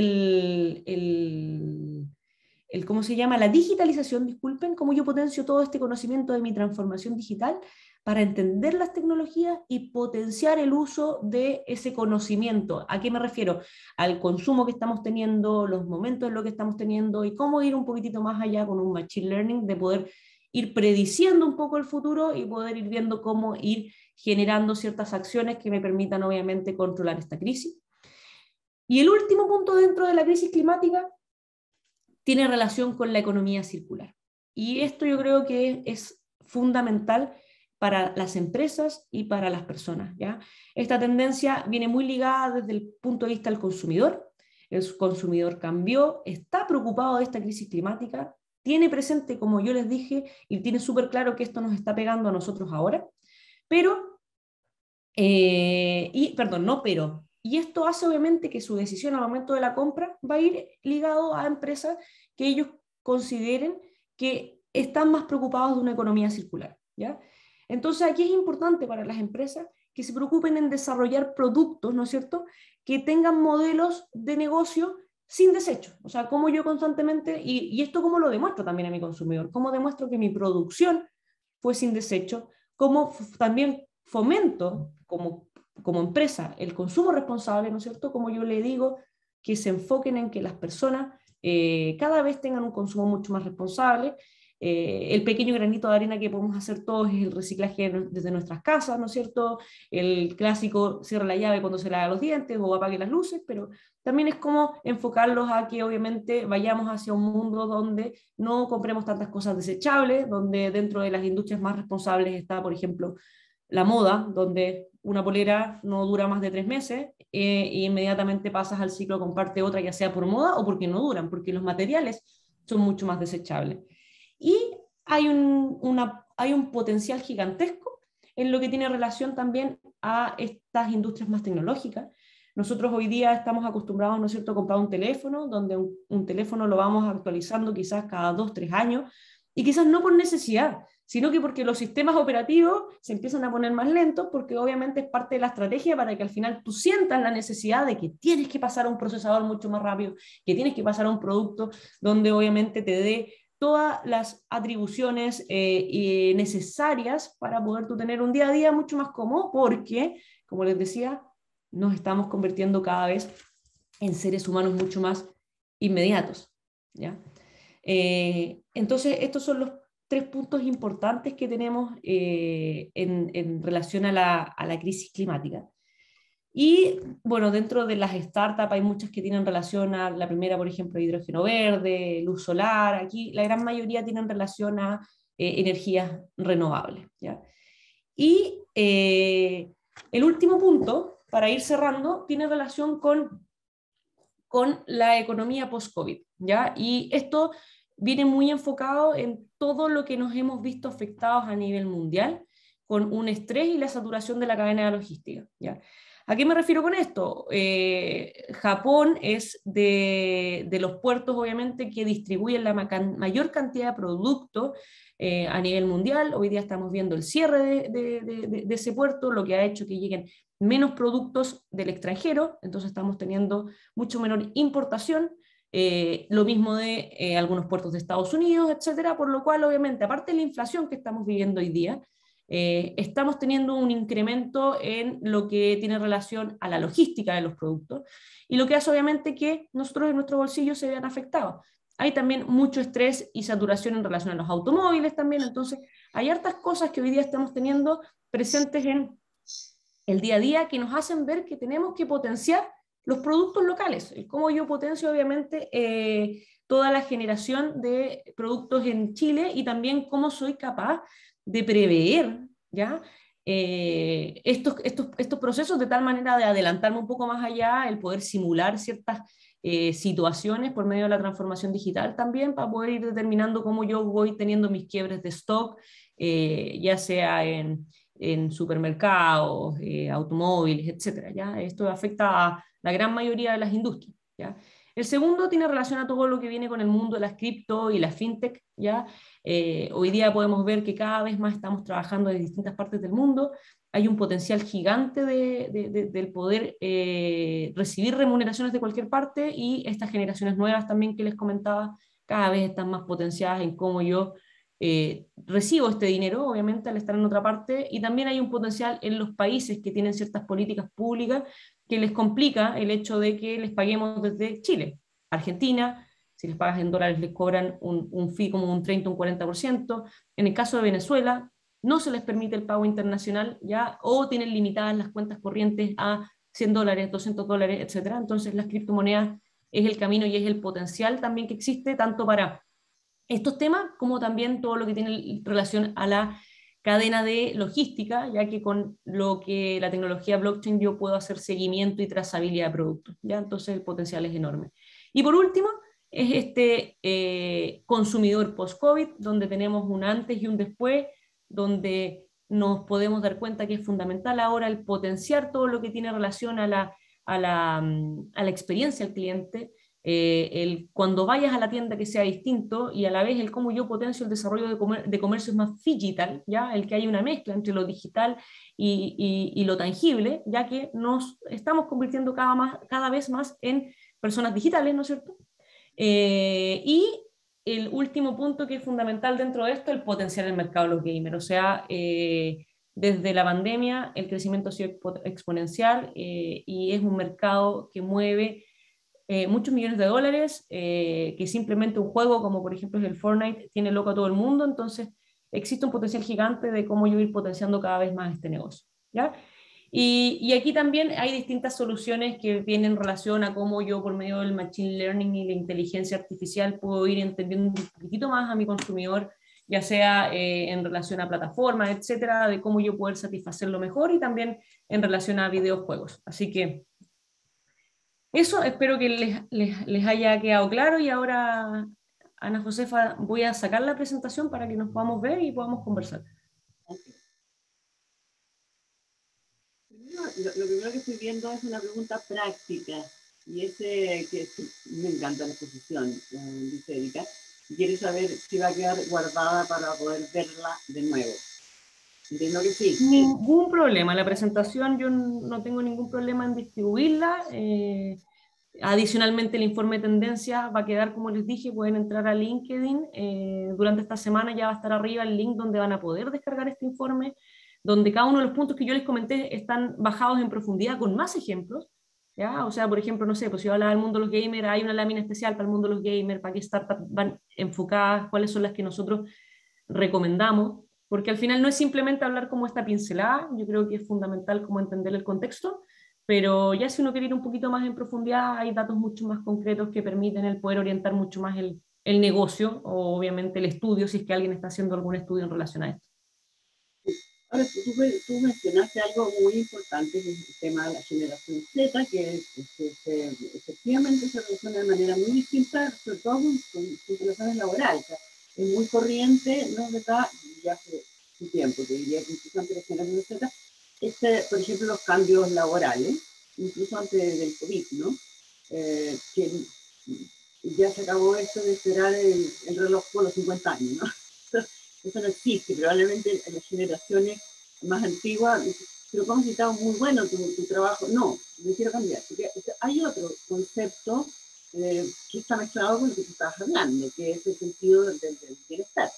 ¿cómo se llama? La digitalización, disculpen, cómo yo potencio todo este conocimiento de mi transformación digital para entender las tecnologías y potenciar el uso de ese conocimiento. ¿A qué me refiero? Al consumo que estamos teniendo, los momentos en los que estamos teniendo, y cómo ir un poquitito más allá con un machine learning, de poder ir prediciendo un poco el futuro y poder ir viendo cómo ir generando ciertas acciones que me permitan obviamente controlar esta crisis. Y el último punto dentro de la crisis climática tiene relación con la economía circular. Y esto yo creo que es fundamental para las empresas y para las personas, ¿ya? Esta tendencia viene muy ligada desde el punto de vista del consumidor. El consumidor cambió, está preocupado de esta crisis climática, tiene presente, como yo les dije, y tiene súper claro que esto nos está pegando a nosotros ahora, pero, y esto hace obviamente que su decisión al momento de la compra va a ir ligado a empresas que ellos consideren que están más preocupados de una economía circular, ¿ya? Entonces aquí es importante para las empresas que se preocupen en desarrollar productos, ¿no es cierto?, que tengan modelos de negocio sin desecho. O sea, cómo yo constantemente, y esto cómo lo demuestro también a mi consumidor, cómo demuestro que mi producción fue sin desecho, cómo también fomento como empresa el consumo responsable, ¿no es cierto?, como yo le digo, que se enfoquen en que las personas cada vez tengan un consumo mucho más responsable. el pequeño granito de arena que podemos hacer todos es el reciclaje desde nuestras casas, ¿no es cierto? El clásico cierra la llave cuando se lava los dientes o apague las luces, pero también es como enfocarlos a que obviamente vayamos hacia un mundo donde no compremos tantas cosas desechables, donde dentro de las industrias más responsables está, por ejemplo, la moda, donde una polera no dura más de 3 meses e inmediatamente pasas al ciclo, comparte otra, ya sea por moda o porque no duran, porque los materiales son mucho más desechables. Y hay un potencial gigantesco en lo que tiene relación también a estas industrias más tecnológicas. Nosotros hoy día estamos acostumbrados, ¿no es cierto?, a comprar un teléfono, donde un teléfono lo vamos actualizando quizás cada 2, 3 años, y quizás no por necesidad, sino que porque los sistemas operativos se empiezan a poner más lentos, porque obviamente es parte de la estrategia para que al final tú sientas la necesidad de que tienes que pasar a un procesador mucho más rápido, que tienes que pasar a un producto donde obviamente te dé todas las atribuciones necesarias para poder tú tener un día a día mucho más cómodo, porque, como les decía, nos estamos convirtiendo cada vez en seres humanos mucho más inmediatos, ¿ya? Entonces, estos son los 3 puntos importantes que tenemos en relación a la crisis climática. Y bueno, dentro de las startups hay muchas que tienen relación a la primera, por ejemplo, hidrógeno verde, luz solar. Aquí la gran mayoría tienen relación a energías renovables, ¿ya? Y el último punto, para ir cerrando, tiene relación con la economía post-COVID, ¿ya? Y esto viene muy enfocado en todo lo que nos hemos visto afectados a nivel mundial, con un estrés y la saturación de la cadena de logística, ¿ya? ¿A qué me refiero con esto? Japón es de los puertos, obviamente, que distribuyen la mayor cantidad de productos a nivel mundial. Hoy día estamos viendo el cierre de ese puerto, lo que ha hecho que lleguen menos productos del extranjero, entonces estamos teniendo mucho menor importación, lo mismo de algunos puertos de Estados Unidos, etcétera, por lo cual, obviamente, aparte de la inflación que estamos viviendo hoy día, estamos teniendo un incremento en lo que tiene relación a la logística de los productos, y lo que hace obviamente que nosotros en nuestro bolsillo se vean afectados. Hay también mucho estrés y saturación en relación a los automóviles también, entonces hay hartas cosas que hoy día estamos teniendo presentes en el día a día que nos hacen ver que tenemos que potenciar los productos locales. Cómo yo potencio obviamente toda la generación de productos en Chile, y también cómo soy capaz de prever, ¿ya? Estos procesos, de tal manera de adelantarme un poco más allá, el poder simular ciertas situaciones por medio de la transformación digital también, para poder ir determinando cómo yo voy teniendo mis quiebres de stock, ya sea en supermercados, automóviles, etcétera, ¿ya? Esto afecta a la gran mayoría de las industrias, ¿ya? El segundo tiene relación a todo lo que viene con el mundo de las cripto y la fintech, ¿ya? Hoy día podemos ver que cada vez más estamos trabajando en distintas partes del mundo. Hay un potencial gigante del poder recibir remuneraciones de cualquier parte, y estas generaciones nuevas también que les comentaba cada vez están más potenciadas en cómo yo recibo este dinero, obviamente, al estar en otra parte, y también hay un potencial en los países que tienen ciertas políticas públicas que les complica el hecho de que les paguemos desde Chile. Argentina, si les pagas en dólares, les cobran un fee como un 30, un 40%. En el caso de Venezuela, no se les permite el pago internacional, ¿ya? O tienen limitadas las cuentas corrientes a $100, $200, etcétera. Entonces, las criptomonedas es el camino y es el potencial también que existe, tanto para estos temas como también todo lo que tiene relación a la cadena de logística, ya que con lo que la tecnología blockchain yo puedo hacer seguimiento y trazabilidad de productos, ¿ya? Entonces el potencial es enorme. Y por último, es este consumidor post-COVID, donde tenemos un antes y un después, donde nos podemos dar cuenta que es fundamental ahora el potenciar todo lo que tiene relación a la experiencia del cliente, cuando vayas a la tienda que sea distinto, y a la vez el cómo yo potencio el desarrollo de comercios más digital, ¿ya? El que haya una mezcla entre lo digital y lo tangible, ya que nos estamos convirtiendo cada vez más en personas digitales, ¿no es cierto? Y el último punto que es fundamental dentro de esto, el potenciar el mercado de los gamers. O sea, desde la pandemia el crecimiento ha sido exponencial, y es un mercado que mueve muchos millones de dólares, que simplemente un juego como por ejemplo es el Fortnite tiene loco a todo el mundo, entonces existe un potencial gigante de cómo yo ir potenciando cada vez más este negocio, ¿ya? Y aquí también hay distintas soluciones que vienen en relación a cómo yo por medio del machine learning y la inteligencia artificial puedo ir entendiendo un poquitito más a mi consumidor, ya sea en relación a plataformas, etcétera, de cómo yo poder satisfacerlo mejor y también en relación a videojuegos. Así que eso espero que les haya quedado claro y ahora, Ana Josefa, voy a sacar la presentación para que nos podamos ver y podamos conversar. Lo primero que estoy viendo es una pregunta práctica, y me encanta la exposición, dice Erika, y quiere saber si va a quedar guardada para poder verla de nuevo. Entiendo que sí. Ningún problema, la presentación yo no tengo ningún problema en distribuirla. Adicionalmente el informe de tendencia va a quedar, como les dije, pueden entrar a LinkedIn, durante esta semana ya va a estar arriba el link donde van a poder descargar este informe, donde cada uno de los puntos que yo les comenté están bajados en profundidad con más ejemplos, ¿ya? O sea, por ejemplo, no sé, pues si yo hablaba del mundo de los gamers, hay una lámina especial para el mundo de los gamers, para qué startups van enfocadas, cuáles son las que nosotros recomendamos, porque al final no es simplemente hablar como esta pincelada, yo creo que es fundamental como entender el contexto, pero ya si uno quiere ir un poquito más en profundidad, hay datos mucho más concretos que permiten el poder orientar mucho más el negocio, o obviamente el estudio, si es que alguien está haciendo algún estudio en relación a esto. Ahora, tú mencionaste algo muy importante, que es el tema de la generación Z, que efectivamente se relaciona de manera muy distinta, sobre todo con sus relaciones laborales. O sea, es muy corriente, no de acá, ya hace un tiempo, te diría que incluso antes de la generación Z, por ejemplo, los cambios laborales, incluso antes del COVID, ¿no? Que ya se acabó esto de esperar el reloj por los 50 años, ¿no? Eso no existe, probablemente en las generaciones más antiguas, pero como has estado muy bueno tu trabajo, no quiero cambiar, porque hay otro concepto que está mezclado con lo que tú estabas hablando, que es el sentido del bienestar.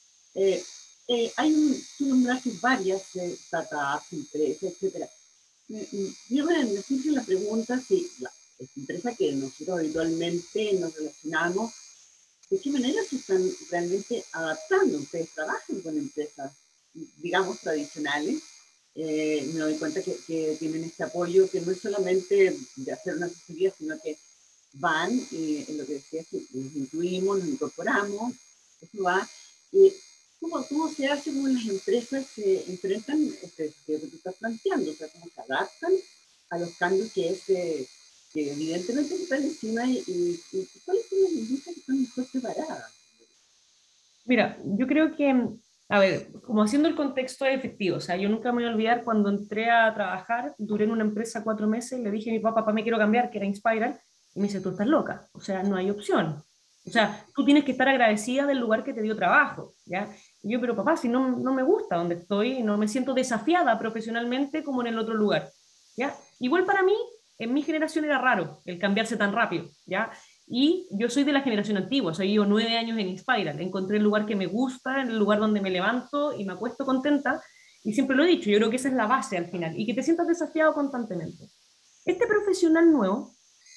Tú nombraste varias startups, empresas, etc. Yo me surge la pregunta si la empresa que nosotros habitualmente nos relacionamos, ¿de qué manera se están realmente adaptando? Ustedes trabajan con empresas, digamos, tradicionales. Me doy cuenta que tienen este apoyo que no es solamente de hacer una asesoría, sino que van, en lo que decías, nos incluimos, nos incorporamos, eso va. ¿Cómo se hace cuando las empresas se enfrentan lo que tú estás planteando? O sea, ¿cómo se adaptan a los cambios que evidentemente están encima y cuáles son las industrias que están mejor preparadas? Mira, yo creo que, a ver, como haciendo el contexto efectivo, o sea, yo nunca me voy a olvidar cuando entré a trabajar, duré en una empresa 4 meses, le dije a mi papá, me quiero cambiar, que era Inspiral, y me dice, tú estás loca, o sea, no hay opción. O sea, tú tienes que estar agradecida del lugar que te dio trabajo, ¿ya? Y yo, pero papá, si no me gusta donde estoy, no me siento desafiada profesionalmente como en el otro lugar, ¿ya? Igual para mí, en mi generación era raro el cambiarse tan rápido, ¿ya? Y yo soy de la generación antigua, o sea, llevo 9 años en Inspiral, encontré el lugar que me gusta, el lugar donde me levanto y me acuesto contenta, y siempre lo he dicho, yo creo que esa es la base al final, y que te sientas desafiado constantemente. Este profesional nuevo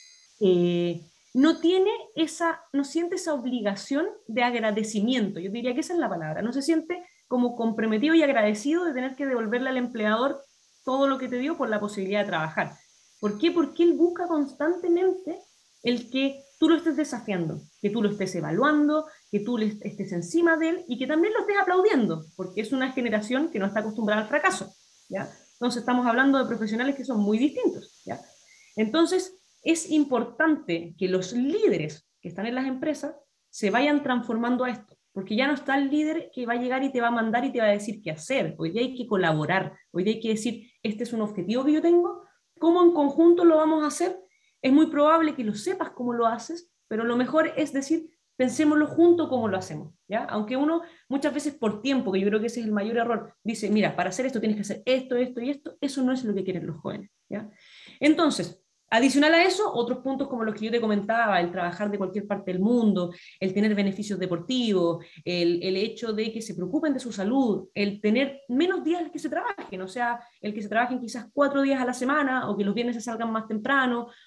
no siente esa obligación de agradecimiento, yo diría que esa es la palabra, no se siente como comprometido y agradecido de tener que devolverle al empleador todo lo que te dio por la posibilidad de trabajar. ¿Por qué? Porque él busca constantemente el que tú lo estés desafiando, que tú lo estés evaluando, que tú estés encima de él y que también lo estés aplaudiendo, porque es una generación que no está acostumbrada al fracaso, ¿ya? Entonces estamos hablando de profesionales que son muy distintos, ¿ya? Entonces es importante que los líderes que están en las empresas se vayan transformando a esto, porque ya no está el líder que va a llegar y te va a mandar y te va a decir qué hacer. Hoy día hay que colaborar, hoy día hay que decir, este es un objetivo que yo tengo, ¿cómo en conjunto lo vamos a hacer? Es muy probable que lo sepas cómo lo haces, pero lo mejor es decir, pensémoslo junto cómo lo hacemos, ¿ya? Aunque uno muchas veces por tiempo, que yo creo que ese es el mayor error, dice, mira, para hacer esto tienes que hacer esto, esto y esto, eso no es lo que quieren los jóvenes, ¿ya? Entonces, adicional a eso, otros puntos como los que yo te comentaba, el trabajar de cualquier parte del mundo, el tener beneficios deportivos, el hecho de que se preocupen de su salud, el tener menos días que se trabajen, o sea, el que se trabajen quizás 4 días a la semana, o que los viernes se salgan más temprano,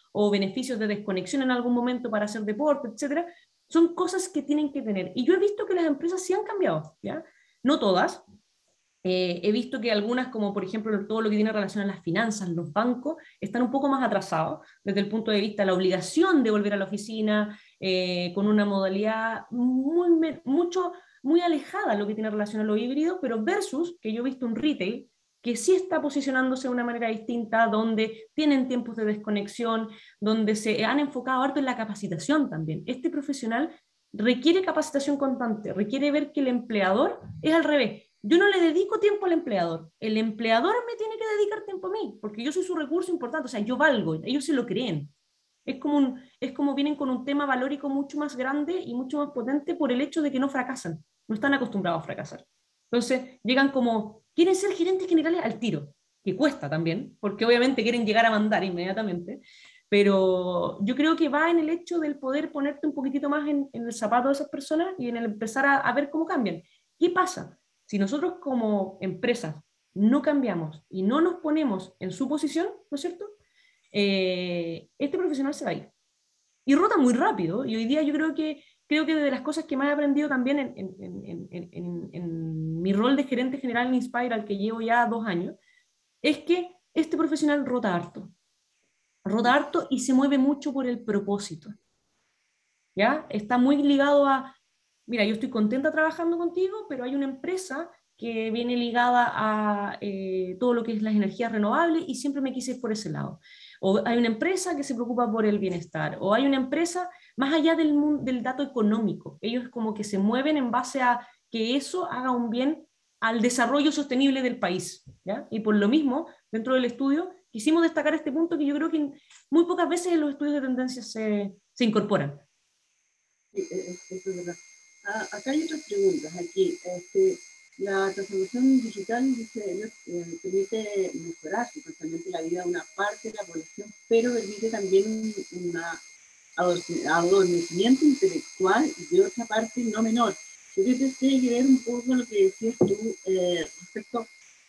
o beneficios de desconexión en algún momento para hacer deporte, etcétera. Son cosas que tienen que tener. Y yo he visto que las empresas sí han cambiado, ¿ya? No todas. He visto que algunas, como por ejemplo todo lo que tiene relación a las finanzas, los bancos, están un poco más atrasados desde el punto de vista de la obligación de volver a la oficina, con una modalidad muy alejada a lo que tiene relación a lo híbrido, pero versus que yo he visto un retail que sí está posicionándose de una manera distinta, donde tienen tiempos de desconexión, donde se han enfocado harto en la capacitación también. Este profesional requiere capacitación constante, requiere ver que el empleador es al revés. Yo no le dedico tiempo al empleador, el empleador me tiene que dedicar tiempo a mí, porque yo soy su recurso importante, o sea, yo valgo, ellos se lo creen. Es como vienen con un tema valórico mucho más grande y mucho más potente por el hecho de que no fracasan, no están acostumbrados a fracasar. Entonces, llegan como, quieren ser gerentes generales al tiro, que cuesta también, porque obviamente quieren llegar a mandar inmediatamente, pero yo creo que va en el hecho del poder ponerte un poquitito más en el zapato de esas personas y en el empezar a ver cómo cambian. ¿Qué pasa? Si nosotros como empresas no cambiamos y no nos ponemos en su posición, ¿no es cierto? Este profesional se va a ir. Y rota muy rápido, y hoy día yo creo que de las cosas que más he aprendido también en mi rol de gerente general en Inspire, al que llevo ya 2 años, es que este profesional rota harto y se mueve mucho por el propósito, ¿ya? Está muy ligado a, mira, yo estoy contenta trabajando contigo, pero hay una empresa que viene ligada a todo lo que es las energías renovables y siempre me quise ir por ese lado. O hay una empresa que se preocupa por el bienestar, o hay una empresa más allá del dato económico. Ellos como que se mueven en base a que eso haga un bien al desarrollo sostenible del país, ¿ya? Y por lo mismo, dentro del estudio, quisimos destacar este punto que yo creo que muy pocas veces en los estudios de tendencias se incorporan. Sí, eso es verdad. Acá hay otras preguntas. Aquí, la transformación digital dice, permite mejorar supuestamente la vida de una parte de la población, pero permite también un adormecimiento intelectual de otra parte no menor. Yo creo que tiene que ver un poco con lo que decías tú respecto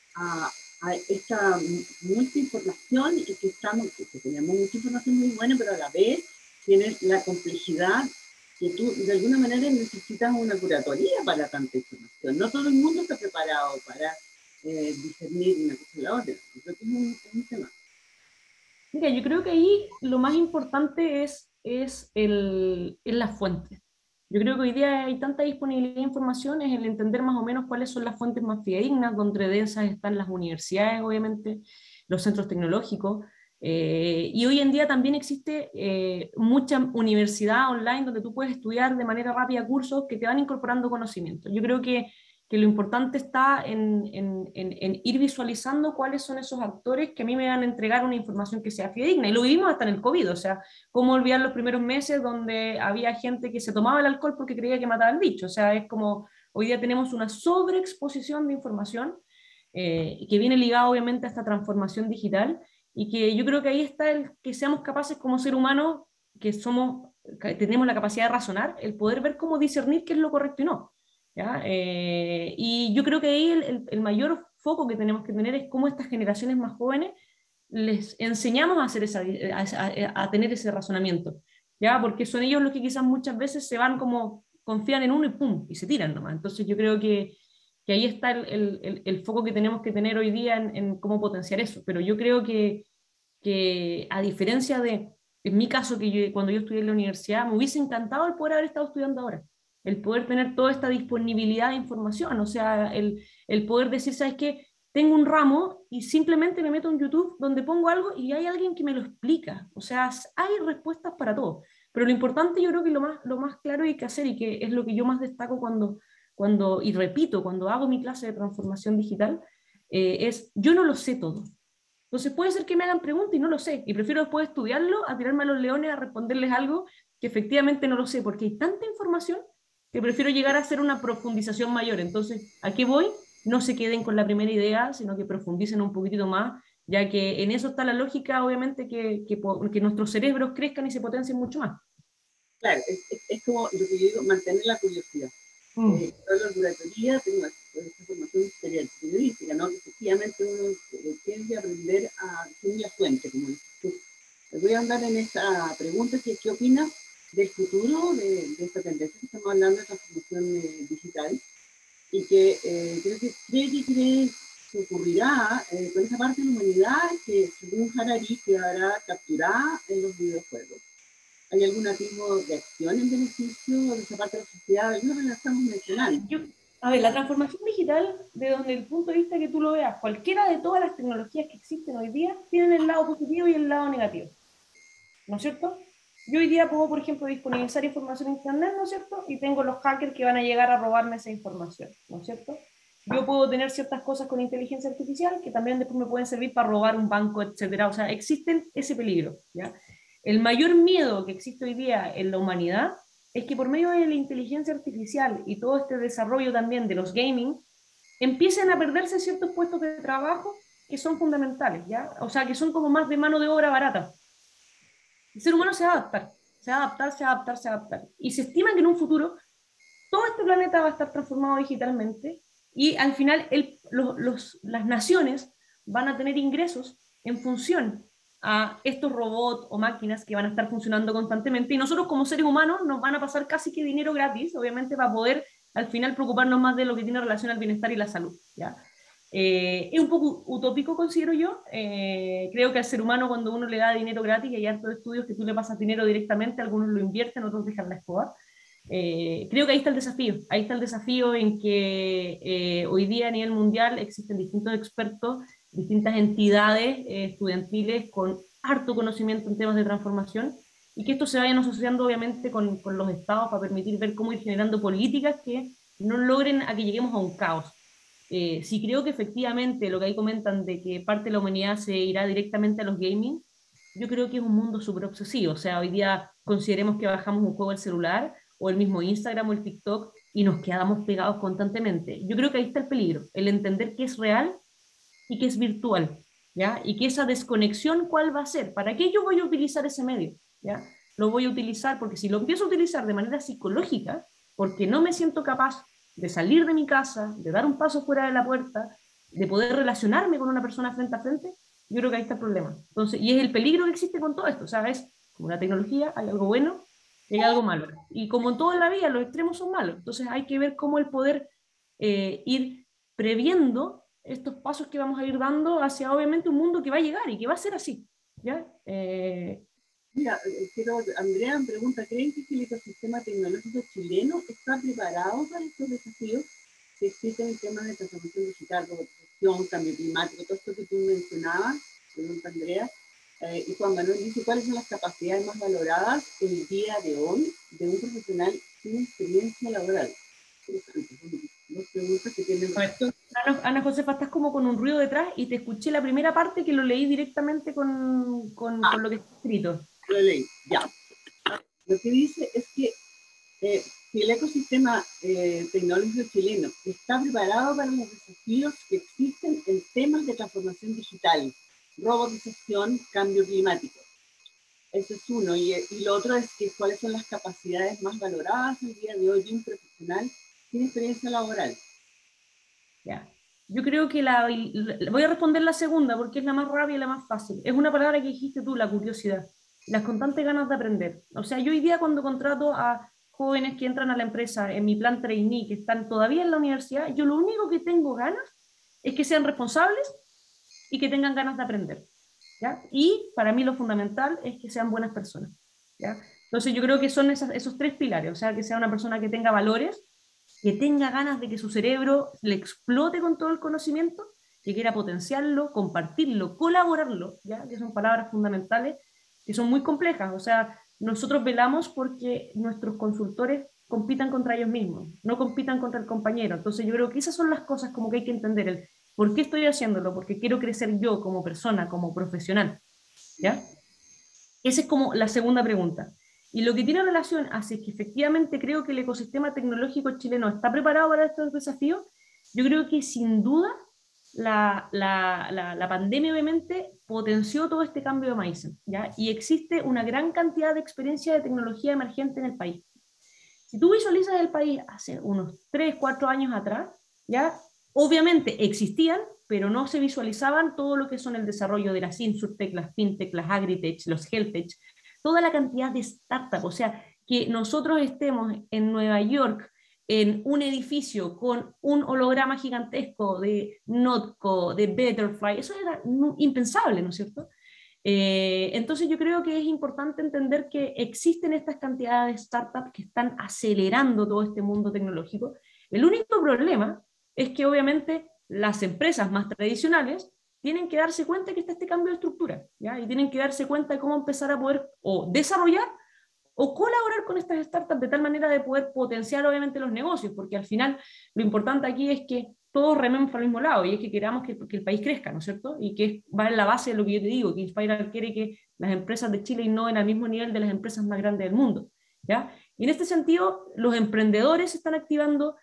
a esta multiinformación y que tenemos mucha información muy buena, pero a la vez tiene la complejidad que tú de alguna manera necesitas una curatoría para tanta información. No todo el mundo está preparado para discernir una cosa de la otra. Yo creo que es un tema. Mira, yo creo que ahí lo más importante es la fuente. Yo creo que hoy día hay tanta disponibilidad de información, es el entender más o menos cuáles son las fuentes más fidedignas, donde de esas están las universidades, obviamente, los centros tecnológicos, y hoy en día también existe mucha universidad online donde tú puedes estudiar de manera rápida cursos que te van incorporando conocimiento. Yo creo que lo importante está en ir visualizando cuáles son esos actores que a mí me van a entregar una información que sea fidedigna. Y lo vivimos hasta en el COVID, o sea, cómo olvidar los primeros meses donde había gente que se tomaba el alcohol porque creía que mataba al bicho. O sea, es como hoy día tenemos una sobreexposición de información que viene ligada obviamente a esta transformación digital y que yo creo que ahí está el que seamos capaces como ser humanos, que tenemos la capacidad de razonar, el poder ver cómo discernir qué es lo correcto y no. ¿Ya? Y yo creo que ahí el mayor foco que tenemos que tener es cómo estas generaciones más jóvenes les enseñamos a, hacer a tener ese razonamiento, ¿ya? Porque son ellos los que quizás muchas veces se van como, confían en uno y pum, y se tiran nomás. Entonces yo creo que ahí está el foco que tenemos que tener hoy día en cómo potenciar eso. Pero yo creo que a diferencia de, en mi caso, cuando yo estudié en la universidad, me hubiese encantado el poder haber estado estudiando ahora, el poder tener toda esta disponibilidad de información, o sea, el poder decir, ¿sabes qué? Tengo un ramo y simplemente me meto en YouTube donde pongo algo y hay alguien que me lo explica, o sea, hay respuestas para todo, pero lo importante yo creo que lo más claro hay que hacer y que es lo que yo más destaco y repito, cuando hago mi clase de transformación digital, es, yo no lo sé todo. Entonces puede ser que me hagan preguntas y no lo sé, y prefiero después estudiarlo a tirarme a los leones a responderles algo que efectivamente no lo sé, porque hay tanta información que prefiero llegar a hacer una profundización mayor. Entonces, ¿a qué voy? No se queden con la primera idea, sino que profundicen un poquitito más, ya que en eso está la lógica, obviamente, que nuestros cerebros crezcan y se potencien mucho más. Claro, es como lo que yo digo, mantener la curiosidad. Yo la curatoría tengo esta formación periodística, ¿no? Que efectivamente uno tiene que aprender a distinguir la fuente, como dices tú. Les voy a andar en esta pregunta, que ¿qué opinas del futuro de esta tendencia que estamos hablando de transformación digital? Y que crees que ocurrirá con esa parte de la humanidad que, según Harari, quedará capturada en los videojuegos. ¿Hay algún tipo de acción en beneficio de esa parte de la sociedad? Algunos la estamos mencionando. A ver, la transformación digital, desde el punto de vista que tú lo veas, cualquiera de todas las tecnologías que existen hoy día tienen el lado positivo y el lado negativo, ¿no es cierto? Yo hoy día puedo, por ejemplo, disponibilizar información en Internet, ¿no es cierto? Y tengo los hackers que van a llegar a robarme esa información, ¿no es cierto? Yo puedo tener ciertas cosas con inteligencia artificial que también después me pueden servir para robar un banco, etcétera. O sea, existe ese peligro, ¿ya? El mayor miedo que existe hoy día en la humanidad es que por medio de la inteligencia artificial y todo este desarrollo también de los gaming, empiecen a perderse ciertos puestos de trabajo que son fundamentales, ¿ya? O sea, que son como más de mano de obra barata. El ser humano se va a adaptar, se va a adaptar, se va a adaptar, se va a adaptar. Y se estima que en un futuro todo este planeta va a estar transformado digitalmente y al final las naciones van a tener ingresos en función a estos robots o máquinas que van a estar funcionando constantemente y nosotros como seres humanos nos van a pasar casi que dinero gratis, obviamente, para poder al final preocuparnos más de lo que tiene relación al bienestar y la salud, ¿ya? Es un poco utópico, considero yo. Creo que al ser humano, cuando uno le da dinero gratis, y hay hartos estudios que tú le pasas dinero directamente, algunos lo invierten, otros dejan la escoba. Creo que ahí está el desafío en que hoy día a nivel mundial existen distintos expertos, distintas entidades estudiantiles con harto conocimiento en temas de transformación y que esto se vayan asociando obviamente con los estados para permitir ver cómo ir generando políticas que no logren a que lleguemos a un caos. Sí creo que efectivamente lo que ahí comentan de que parte de la humanidad se irá directamente a los gaming, yo creo que es un mundo súper obsesivo. O sea, hoy día consideremos que bajamos un juego al celular o el mismo Instagram o el TikTok y nos quedamos pegados constantemente. Yo creo que ahí está el peligro, el entender qué es real y qué es virtual, ¿ya? Y que esa desconexión, ¿cuál va a ser? ¿Para qué yo voy a utilizar ese medio? ¿Ya? Lo voy a utilizar porque si lo empiezo a utilizar de manera psicológica, porque no me siento capaz de salir de mi casa, de dar un paso fuera de la puerta, de poder relacionarme con una persona frente a frente, yo creo que ahí está el problema. Entonces, y es el peligro que existe con todo esto, o sea, es como la tecnología, hay algo bueno y hay algo malo. Y como en toda la vida, los extremos son malos. Entonces hay que ver cómo el poder ir previendo estos pasos que vamos a ir dando hacia obviamente un mundo que va a llegar y que va a ser así, ¿ya? Mira, Andrea me pregunta, ¿creen que el ecosistema tecnológico chileno está preparado para estos desafíos que existen en temas de transformación digital, robotización, cambio climático, todo esto que tú mencionabas? Pregunta Andrea. Y Juan Manuel dice, ¿cuáles son las capacidades más valoradas el día de hoy de un profesional sin experiencia laboral? Dos preguntas que tienen razón. Ana Josefa, estás como con un ruido detrás y te escuché la primera parte que lo leí directamente con lo que está escrito. Lo leí, ya. Lo que dice es que si el ecosistema tecnológico chileno está preparado para los desafíos que existen en temas de transformación digital, robotización, cambio climático. Eso es uno. Y lo otro es que cuáles son las capacidades más valoradas el día de hoy de un profesional sin experiencia laboral. Ya. Yo creo que voy a responder la segunda porque es la más rápida y la más fácil. Es una palabra que dijiste tú, la curiosidad, las constantes ganas de aprender. O sea, yo hoy día cuando contrato a jóvenes que entran a la empresa en mi plan trainee, que están todavía en la universidad, yo lo único que tengo ganas es que sean responsables y que tengan ganas de aprender, ¿ya? Y para mí lo fundamental es que sean buenas personas, ¿ya? Entonces yo creo que son esos tres pilares, o sea, que sea una persona que tenga valores, que tenga ganas de que su cerebro le explote con todo el conocimiento, que quiera potenciarlo, compartirlo, colaborarlo, ¿ya? Que son palabras fundamentales, que son muy complejas. O sea, nosotros velamos porque nuestros consultores compitan contra ellos mismos, no compitan contra el compañero. Entonces yo creo que esas son las cosas como que hay que entender, el por qué estoy haciéndolo, porque quiero crecer yo como persona, como profesional, ¿ya? Esa es como la segunda pregunta. Y lo que tiene relación hacia que efectivamente creo que el ecosistema tecnológico chileno está preparado para estos desafíos, yo creo que sin duda la pandemia obviamente potenció todo este cambio de mindset, ¿ya? Y existe una gran cantidad de experiencia de tecnología emergente en el país. Si tú visualizas el país hace unos 3, 4 años atrás, ¿ya? Obviamente existían, pero no se visualizaban todo lo que son el desarrollo de las InsurTech, las FinTech, las AgriTech, los HealthTech, toda la cantidad de startups. O sea, que nosotros estemos en Nueva York en un edificio con un holograma gigantesco de Notco, de Betterfly, eso era impensable, ¿no es cierto? Entonces yo creo que es importante entender que existen estas cantidades de startups que están acelerando todo este mundo tecnológico. El único problema es que obviamente las empresas más tradicionales tienen que darse cuenta que está este cambio de estructura, ¿ya? Y tienen que darse cuenta de cómo empezar a poder o desarrollar o colaborar con estas startups de tal manera de poder potenciar obviamente los negocios, porque al final lo importante aquí es que todos rememos para el mismo lado, y es que queramos que el país crezca, ¿no es cierto? Y que va en la base de lo que yo te digo, que Inspiral quiere que las empresas de Chile innoven al mismo nivel de las empresas más grandes del mundo, ¿ya? Y en este sentido, los emprendedores se están activando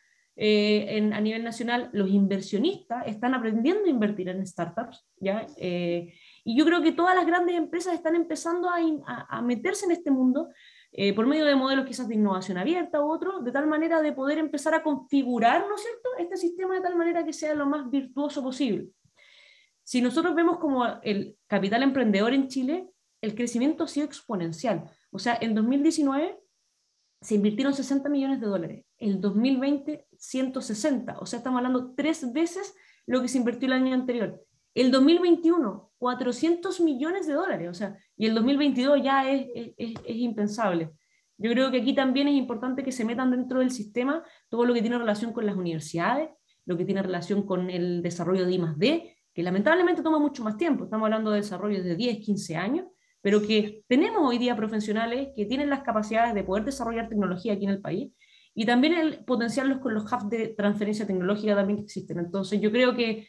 a nivel nacional, los inversionistas están aprendiendo a invertir en startups, ¿ya? Y yo creo que todas las grandes empresas están empezando a meterse en este mundo, por medio de modelos quizás de innovación abierta u otro, de tal manera de poder empezar a configurar, ¿no es cierto?, este sistema de tal manera que sea lo más virtuoso posible. Si nosotros vemos como el capital emprendedor en Chile, el crecimiento ha sido exponencial. O sea, en 2019 se invirtieron 60 millones de dólares, el 2020 160, o sea, estamos hablando 3 veces lo que se invirtió el año anterior. El 2021, 400 millones de dólares, o sea, y el 2022 ya es impensable. Yo creo que aquí también es importante que se metan dentro del sistema todo lo que tiene relación con las universidades, lo que tiene relación con el desarrollo de I+D, que lamentablemente toma mucho más tiempo, estamos hablando de desarrollos de 10, 15 años, pero que tenemos hoy día profesionales que tienen las capacidades de poder desarrollar tecnología aquí en el país, y también el potenciarlos con los hubs de transferencia tecnológica también que existen. Entonces yo creo que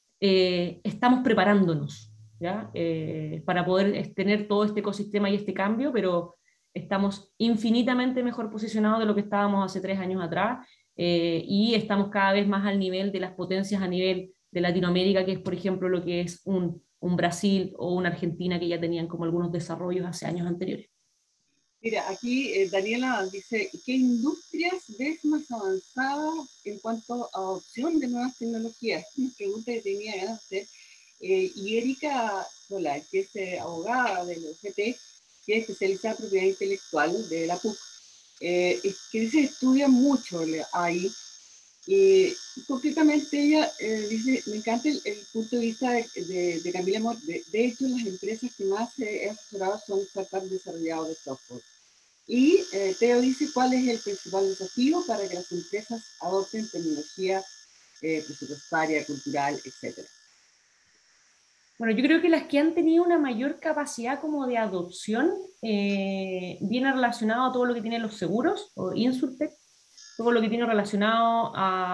estamos preparándonos, ¿ya? Para poder tener todo este ecosistema y este cambio, pero estamos infinitamente mejor posicionados de lo que estábamos hace 3 años atrás, y estamos cada vez más al nivel de las potencias a nivel de Latinoamérica, que es, por ejemplo, lo que es un Brasil o una Argentina, que ya tenían como algunos desarrollos hace años anteriores. Mira, aquí Daniela dice, ¿qué industrias ves más avanzadas en cuanto a adopción de nuevas tecnologías? Una pregunta que tenía ganas de hacer. Y Erika Solar, que es abogada del UGT, que es especializada en propiedad intelectual de la PUC, que dice estudia mucho ahí. Concretamente ella dice, me encanta el punto de vista de Camila Amor. De hecho, las empresas que más he asesorado son startups desarrolladas de software. Y Teo dice, ¿cuál es el principal desafío para que las empresas adopten tecnología presupuestaria, cultural, etcétera? Bueno, yo creo que las que han tenido una mayor capacidad como de adopción viene relacionado a todo lo que tienen los seguros o InsurTech, todo lo que tiene relacionado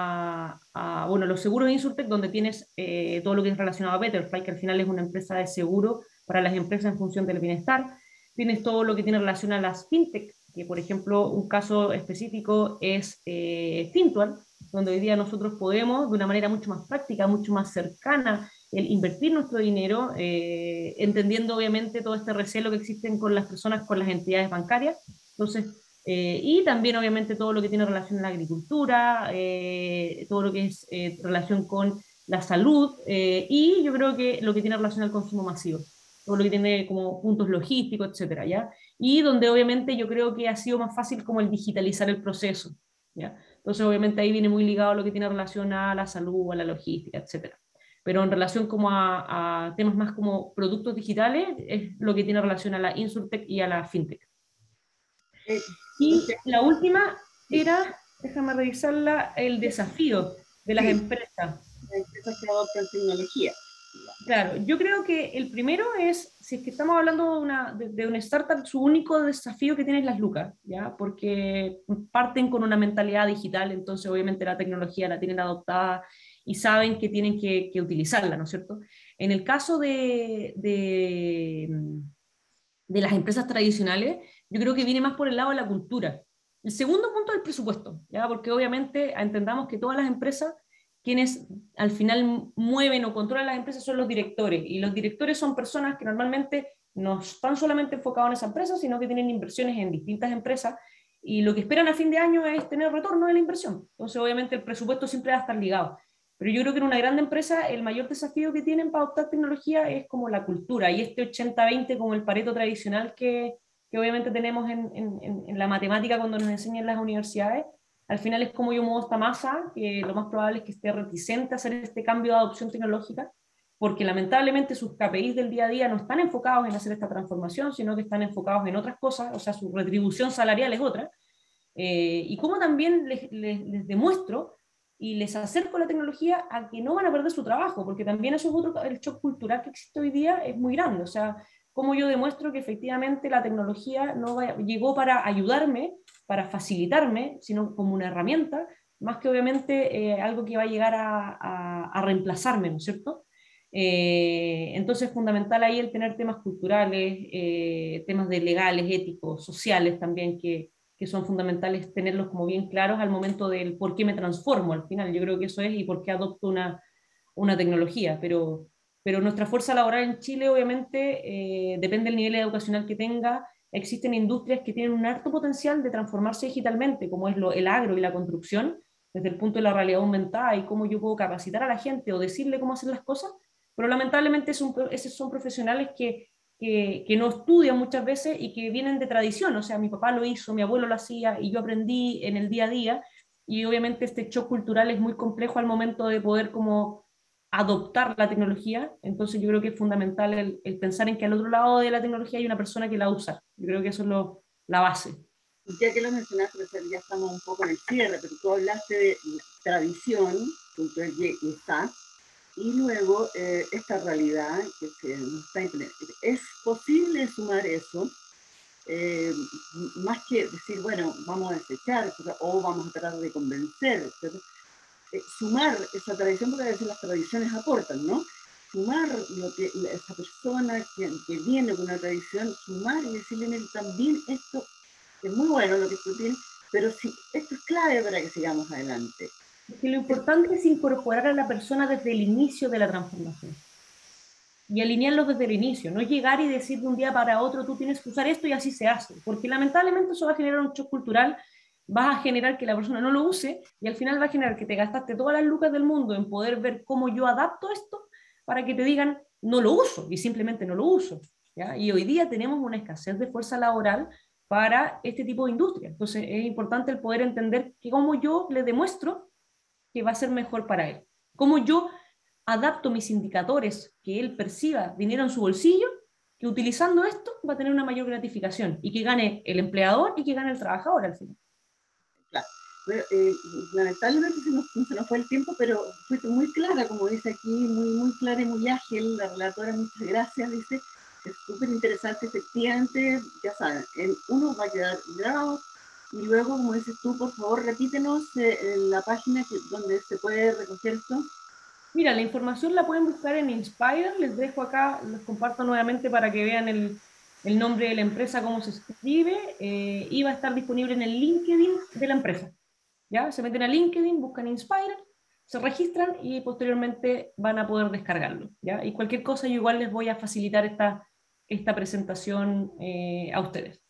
bueno, los seguros InsurTech, donde tienes todo lo que es relacionado a Betterfly, que al final es una empresa de seguro para las empresas en función del bienestar. Tienes todo lo que tiene relación a las FinTech, que por ejemplo un caso específico es Fintual, donde hoy día nosotros podemos de una manera mucho más práctica, mucho más cercana, el invertir nuestro dinero, entendiendo obviamente todo este recelo que existen con las personas, con las entidades bancarias. Entonces, y también obviamente todo lo que tiene relación a la agricultura, todo lo que es relación con la salud, y yo creo que lo que tiene relación al consumo masivo, todo lo que tiene como puntos logísticos, etcétera, ¿ya? Y donde obviamente yo creo que ha sido más fácil como el digitalizar el proceso, ¿ya? Entonces obviamente ahí viene muy ligado a lo que tiene relación a la salud, a la logística, etcétera. Pero en relación como a temas más como productos digitales, es lo que tiene relación a la InsurTech y a la FinTech. Y la última era, déjame revisarla, el desafío de las empresas. Las empresas que adoptan tecnología. Claro, yo creo que el primero es, si es que estamos hablando de una startup, su único desafío que tiene es las lucas, ¿ya? Porque parten con una mentalidad digital, entonces obviamente la tecnología la tienen adoptada y saben que tienen que utilizarla, ¿no es cierto? En el caso de las empresas tradicionales, yo creo que viene más por el lado de la cultura. El segundo punto es el presupuesto, ¿ya? Porque obviamente entendamos que todas las empresas, quienes al final mueven o controlan las empresas son los directores, y los directores son personas que normalmente no están solamente enfocados en esa empresa, sino que tienen inversiones en distintas empresas, y lo que esperan a fin de año es tener retorno de la inversión. Entonces obviamente el presupuesto siempre va a estar ligado. Pero yo creo que en una gran empresa el mayor desafío que tienen para adoptar tecnología es como la cultura, y este 80-20 como el Pareto tradicional que obviamente tenemos en la matemática cuando nos enseñan en las universidades, al final es como yo muevo esta masa, que lo más probable es que esté reticente a hacer este cambio de adopción tecnológica, porque lamentablemente sus KPIs del día a día no están enfocados en hacer esta transformación, sino que están enfocados en otras cosas, o sea, su retribución salarial es otra, y cómo también les demuestro y les acerco la tecnología a que no van a perder su trabajo, porque también eso es otro, el shock cultural que existe hoy día es muy grande, o sea, cómo yo demuestro que efectivamente la tecnología llegó para ayudarme, para facilitarme, sino como una herramienta, más que obviamente algo que va a llegar a reemplazarme, ¿no es cierto? Entonces es fundamental ahí el tener temas culturales, temas de legales, éticos, sociales también, que son fundamentales tenerlos como bien claros al momento del por qué me transformo al final. Yo creo que eso es y por qué adopto una tecnología, pero nuestra fuerza laboral en Chile obviamente depende del nivel educacional que tenga. Existen industrias que tienen un alto potencial de transformarse digitalmente, como es el agro y la construcción, desde el punto de la realidad aumentada y cómo yo puedo capacitar a la gente o decirle cómo hacer las cosas, pero lamentablemente esos son profesionales que no estudian muchas veces y que vienen de tradición, o sea, mi papá lo hizo, mi abuelo lo hacía y yo aprendí en el día a día, y obviamente este shock cultural es muy complejo al momento de poder como adoptar la tecnología, entonces yo creo que es fundamental el pensar en que al otro lado de la tecnología hay una persona que la usa, yo creo que eso es la base. Ya que lo mencionaste, ya estamos un poco en el cierre, pero tú hablaste de tradición, punto y está, y luego esta realidad que se nos está implementando. ¿Es posible sumar eso? Más que decir, bueno, vamos a desechar o vamos a tratar de convencer, sumar esa tradición, porque a veces las tradiciones aportan, ¿no? Sumar lo que esa persona que viene con una tradición, sumar y decirle, mira, también esto es muy bueno lo que tú tienes, pero sí, esto es clave para que sigamos adelante. Porque lo importante es incorporar a la persona desde el inicio de la transformación y alinearlos desde el inicio, no llegar y decir de un día para otro tú tienes que usar esto y así se hace, porque lamentablemente eso va a generar un shock cultural, va a generar que la persona no lo use y al final va a generar que te gastaste todas las lucas del mundo en poder ver cómo yo adapto esto para que te digan no lo uso y simplemente no lo uso, ¿ya? Y hoy día tenemos una escasez de fuerza laboral para este tipo de industria, entonces es importante el poder entender que cómo yo le demuestro que va a ser mejor para él, cómo yo adapto mis indicadores, que él perciba dinero en su bolsillo, que utilizando esto va a tener una mayor gratificación y que gane el empleador y que gane el trabajador al final. Claro. Bueno, lamentablemente se nos fue el tiempo, pero fuiste muy clara, como dice aquí, muy clara y muy ágil. La relatora, muchas gracias, dice. Es súper interesante, efectivamente, ya saben, uno va a quedar grabado y luego, como dices tú, por favor, repítenos la página donde se puede recoger esto. Mira, la información la pueden buscar en Inspire, les dejo acá, les comparto nuevamente para que vean el nombre de la empresa, cómo se escribe, y va a estar disponible en el LinkedIn de la empresa. ¿Ya? Se meten a LinkedIn, buscan Inspire, se registran y posteriormente van a poder descargarlo. ¿Ya? Y cualquier cosa yo igual les voy a facilitar esta presentación a ustedes.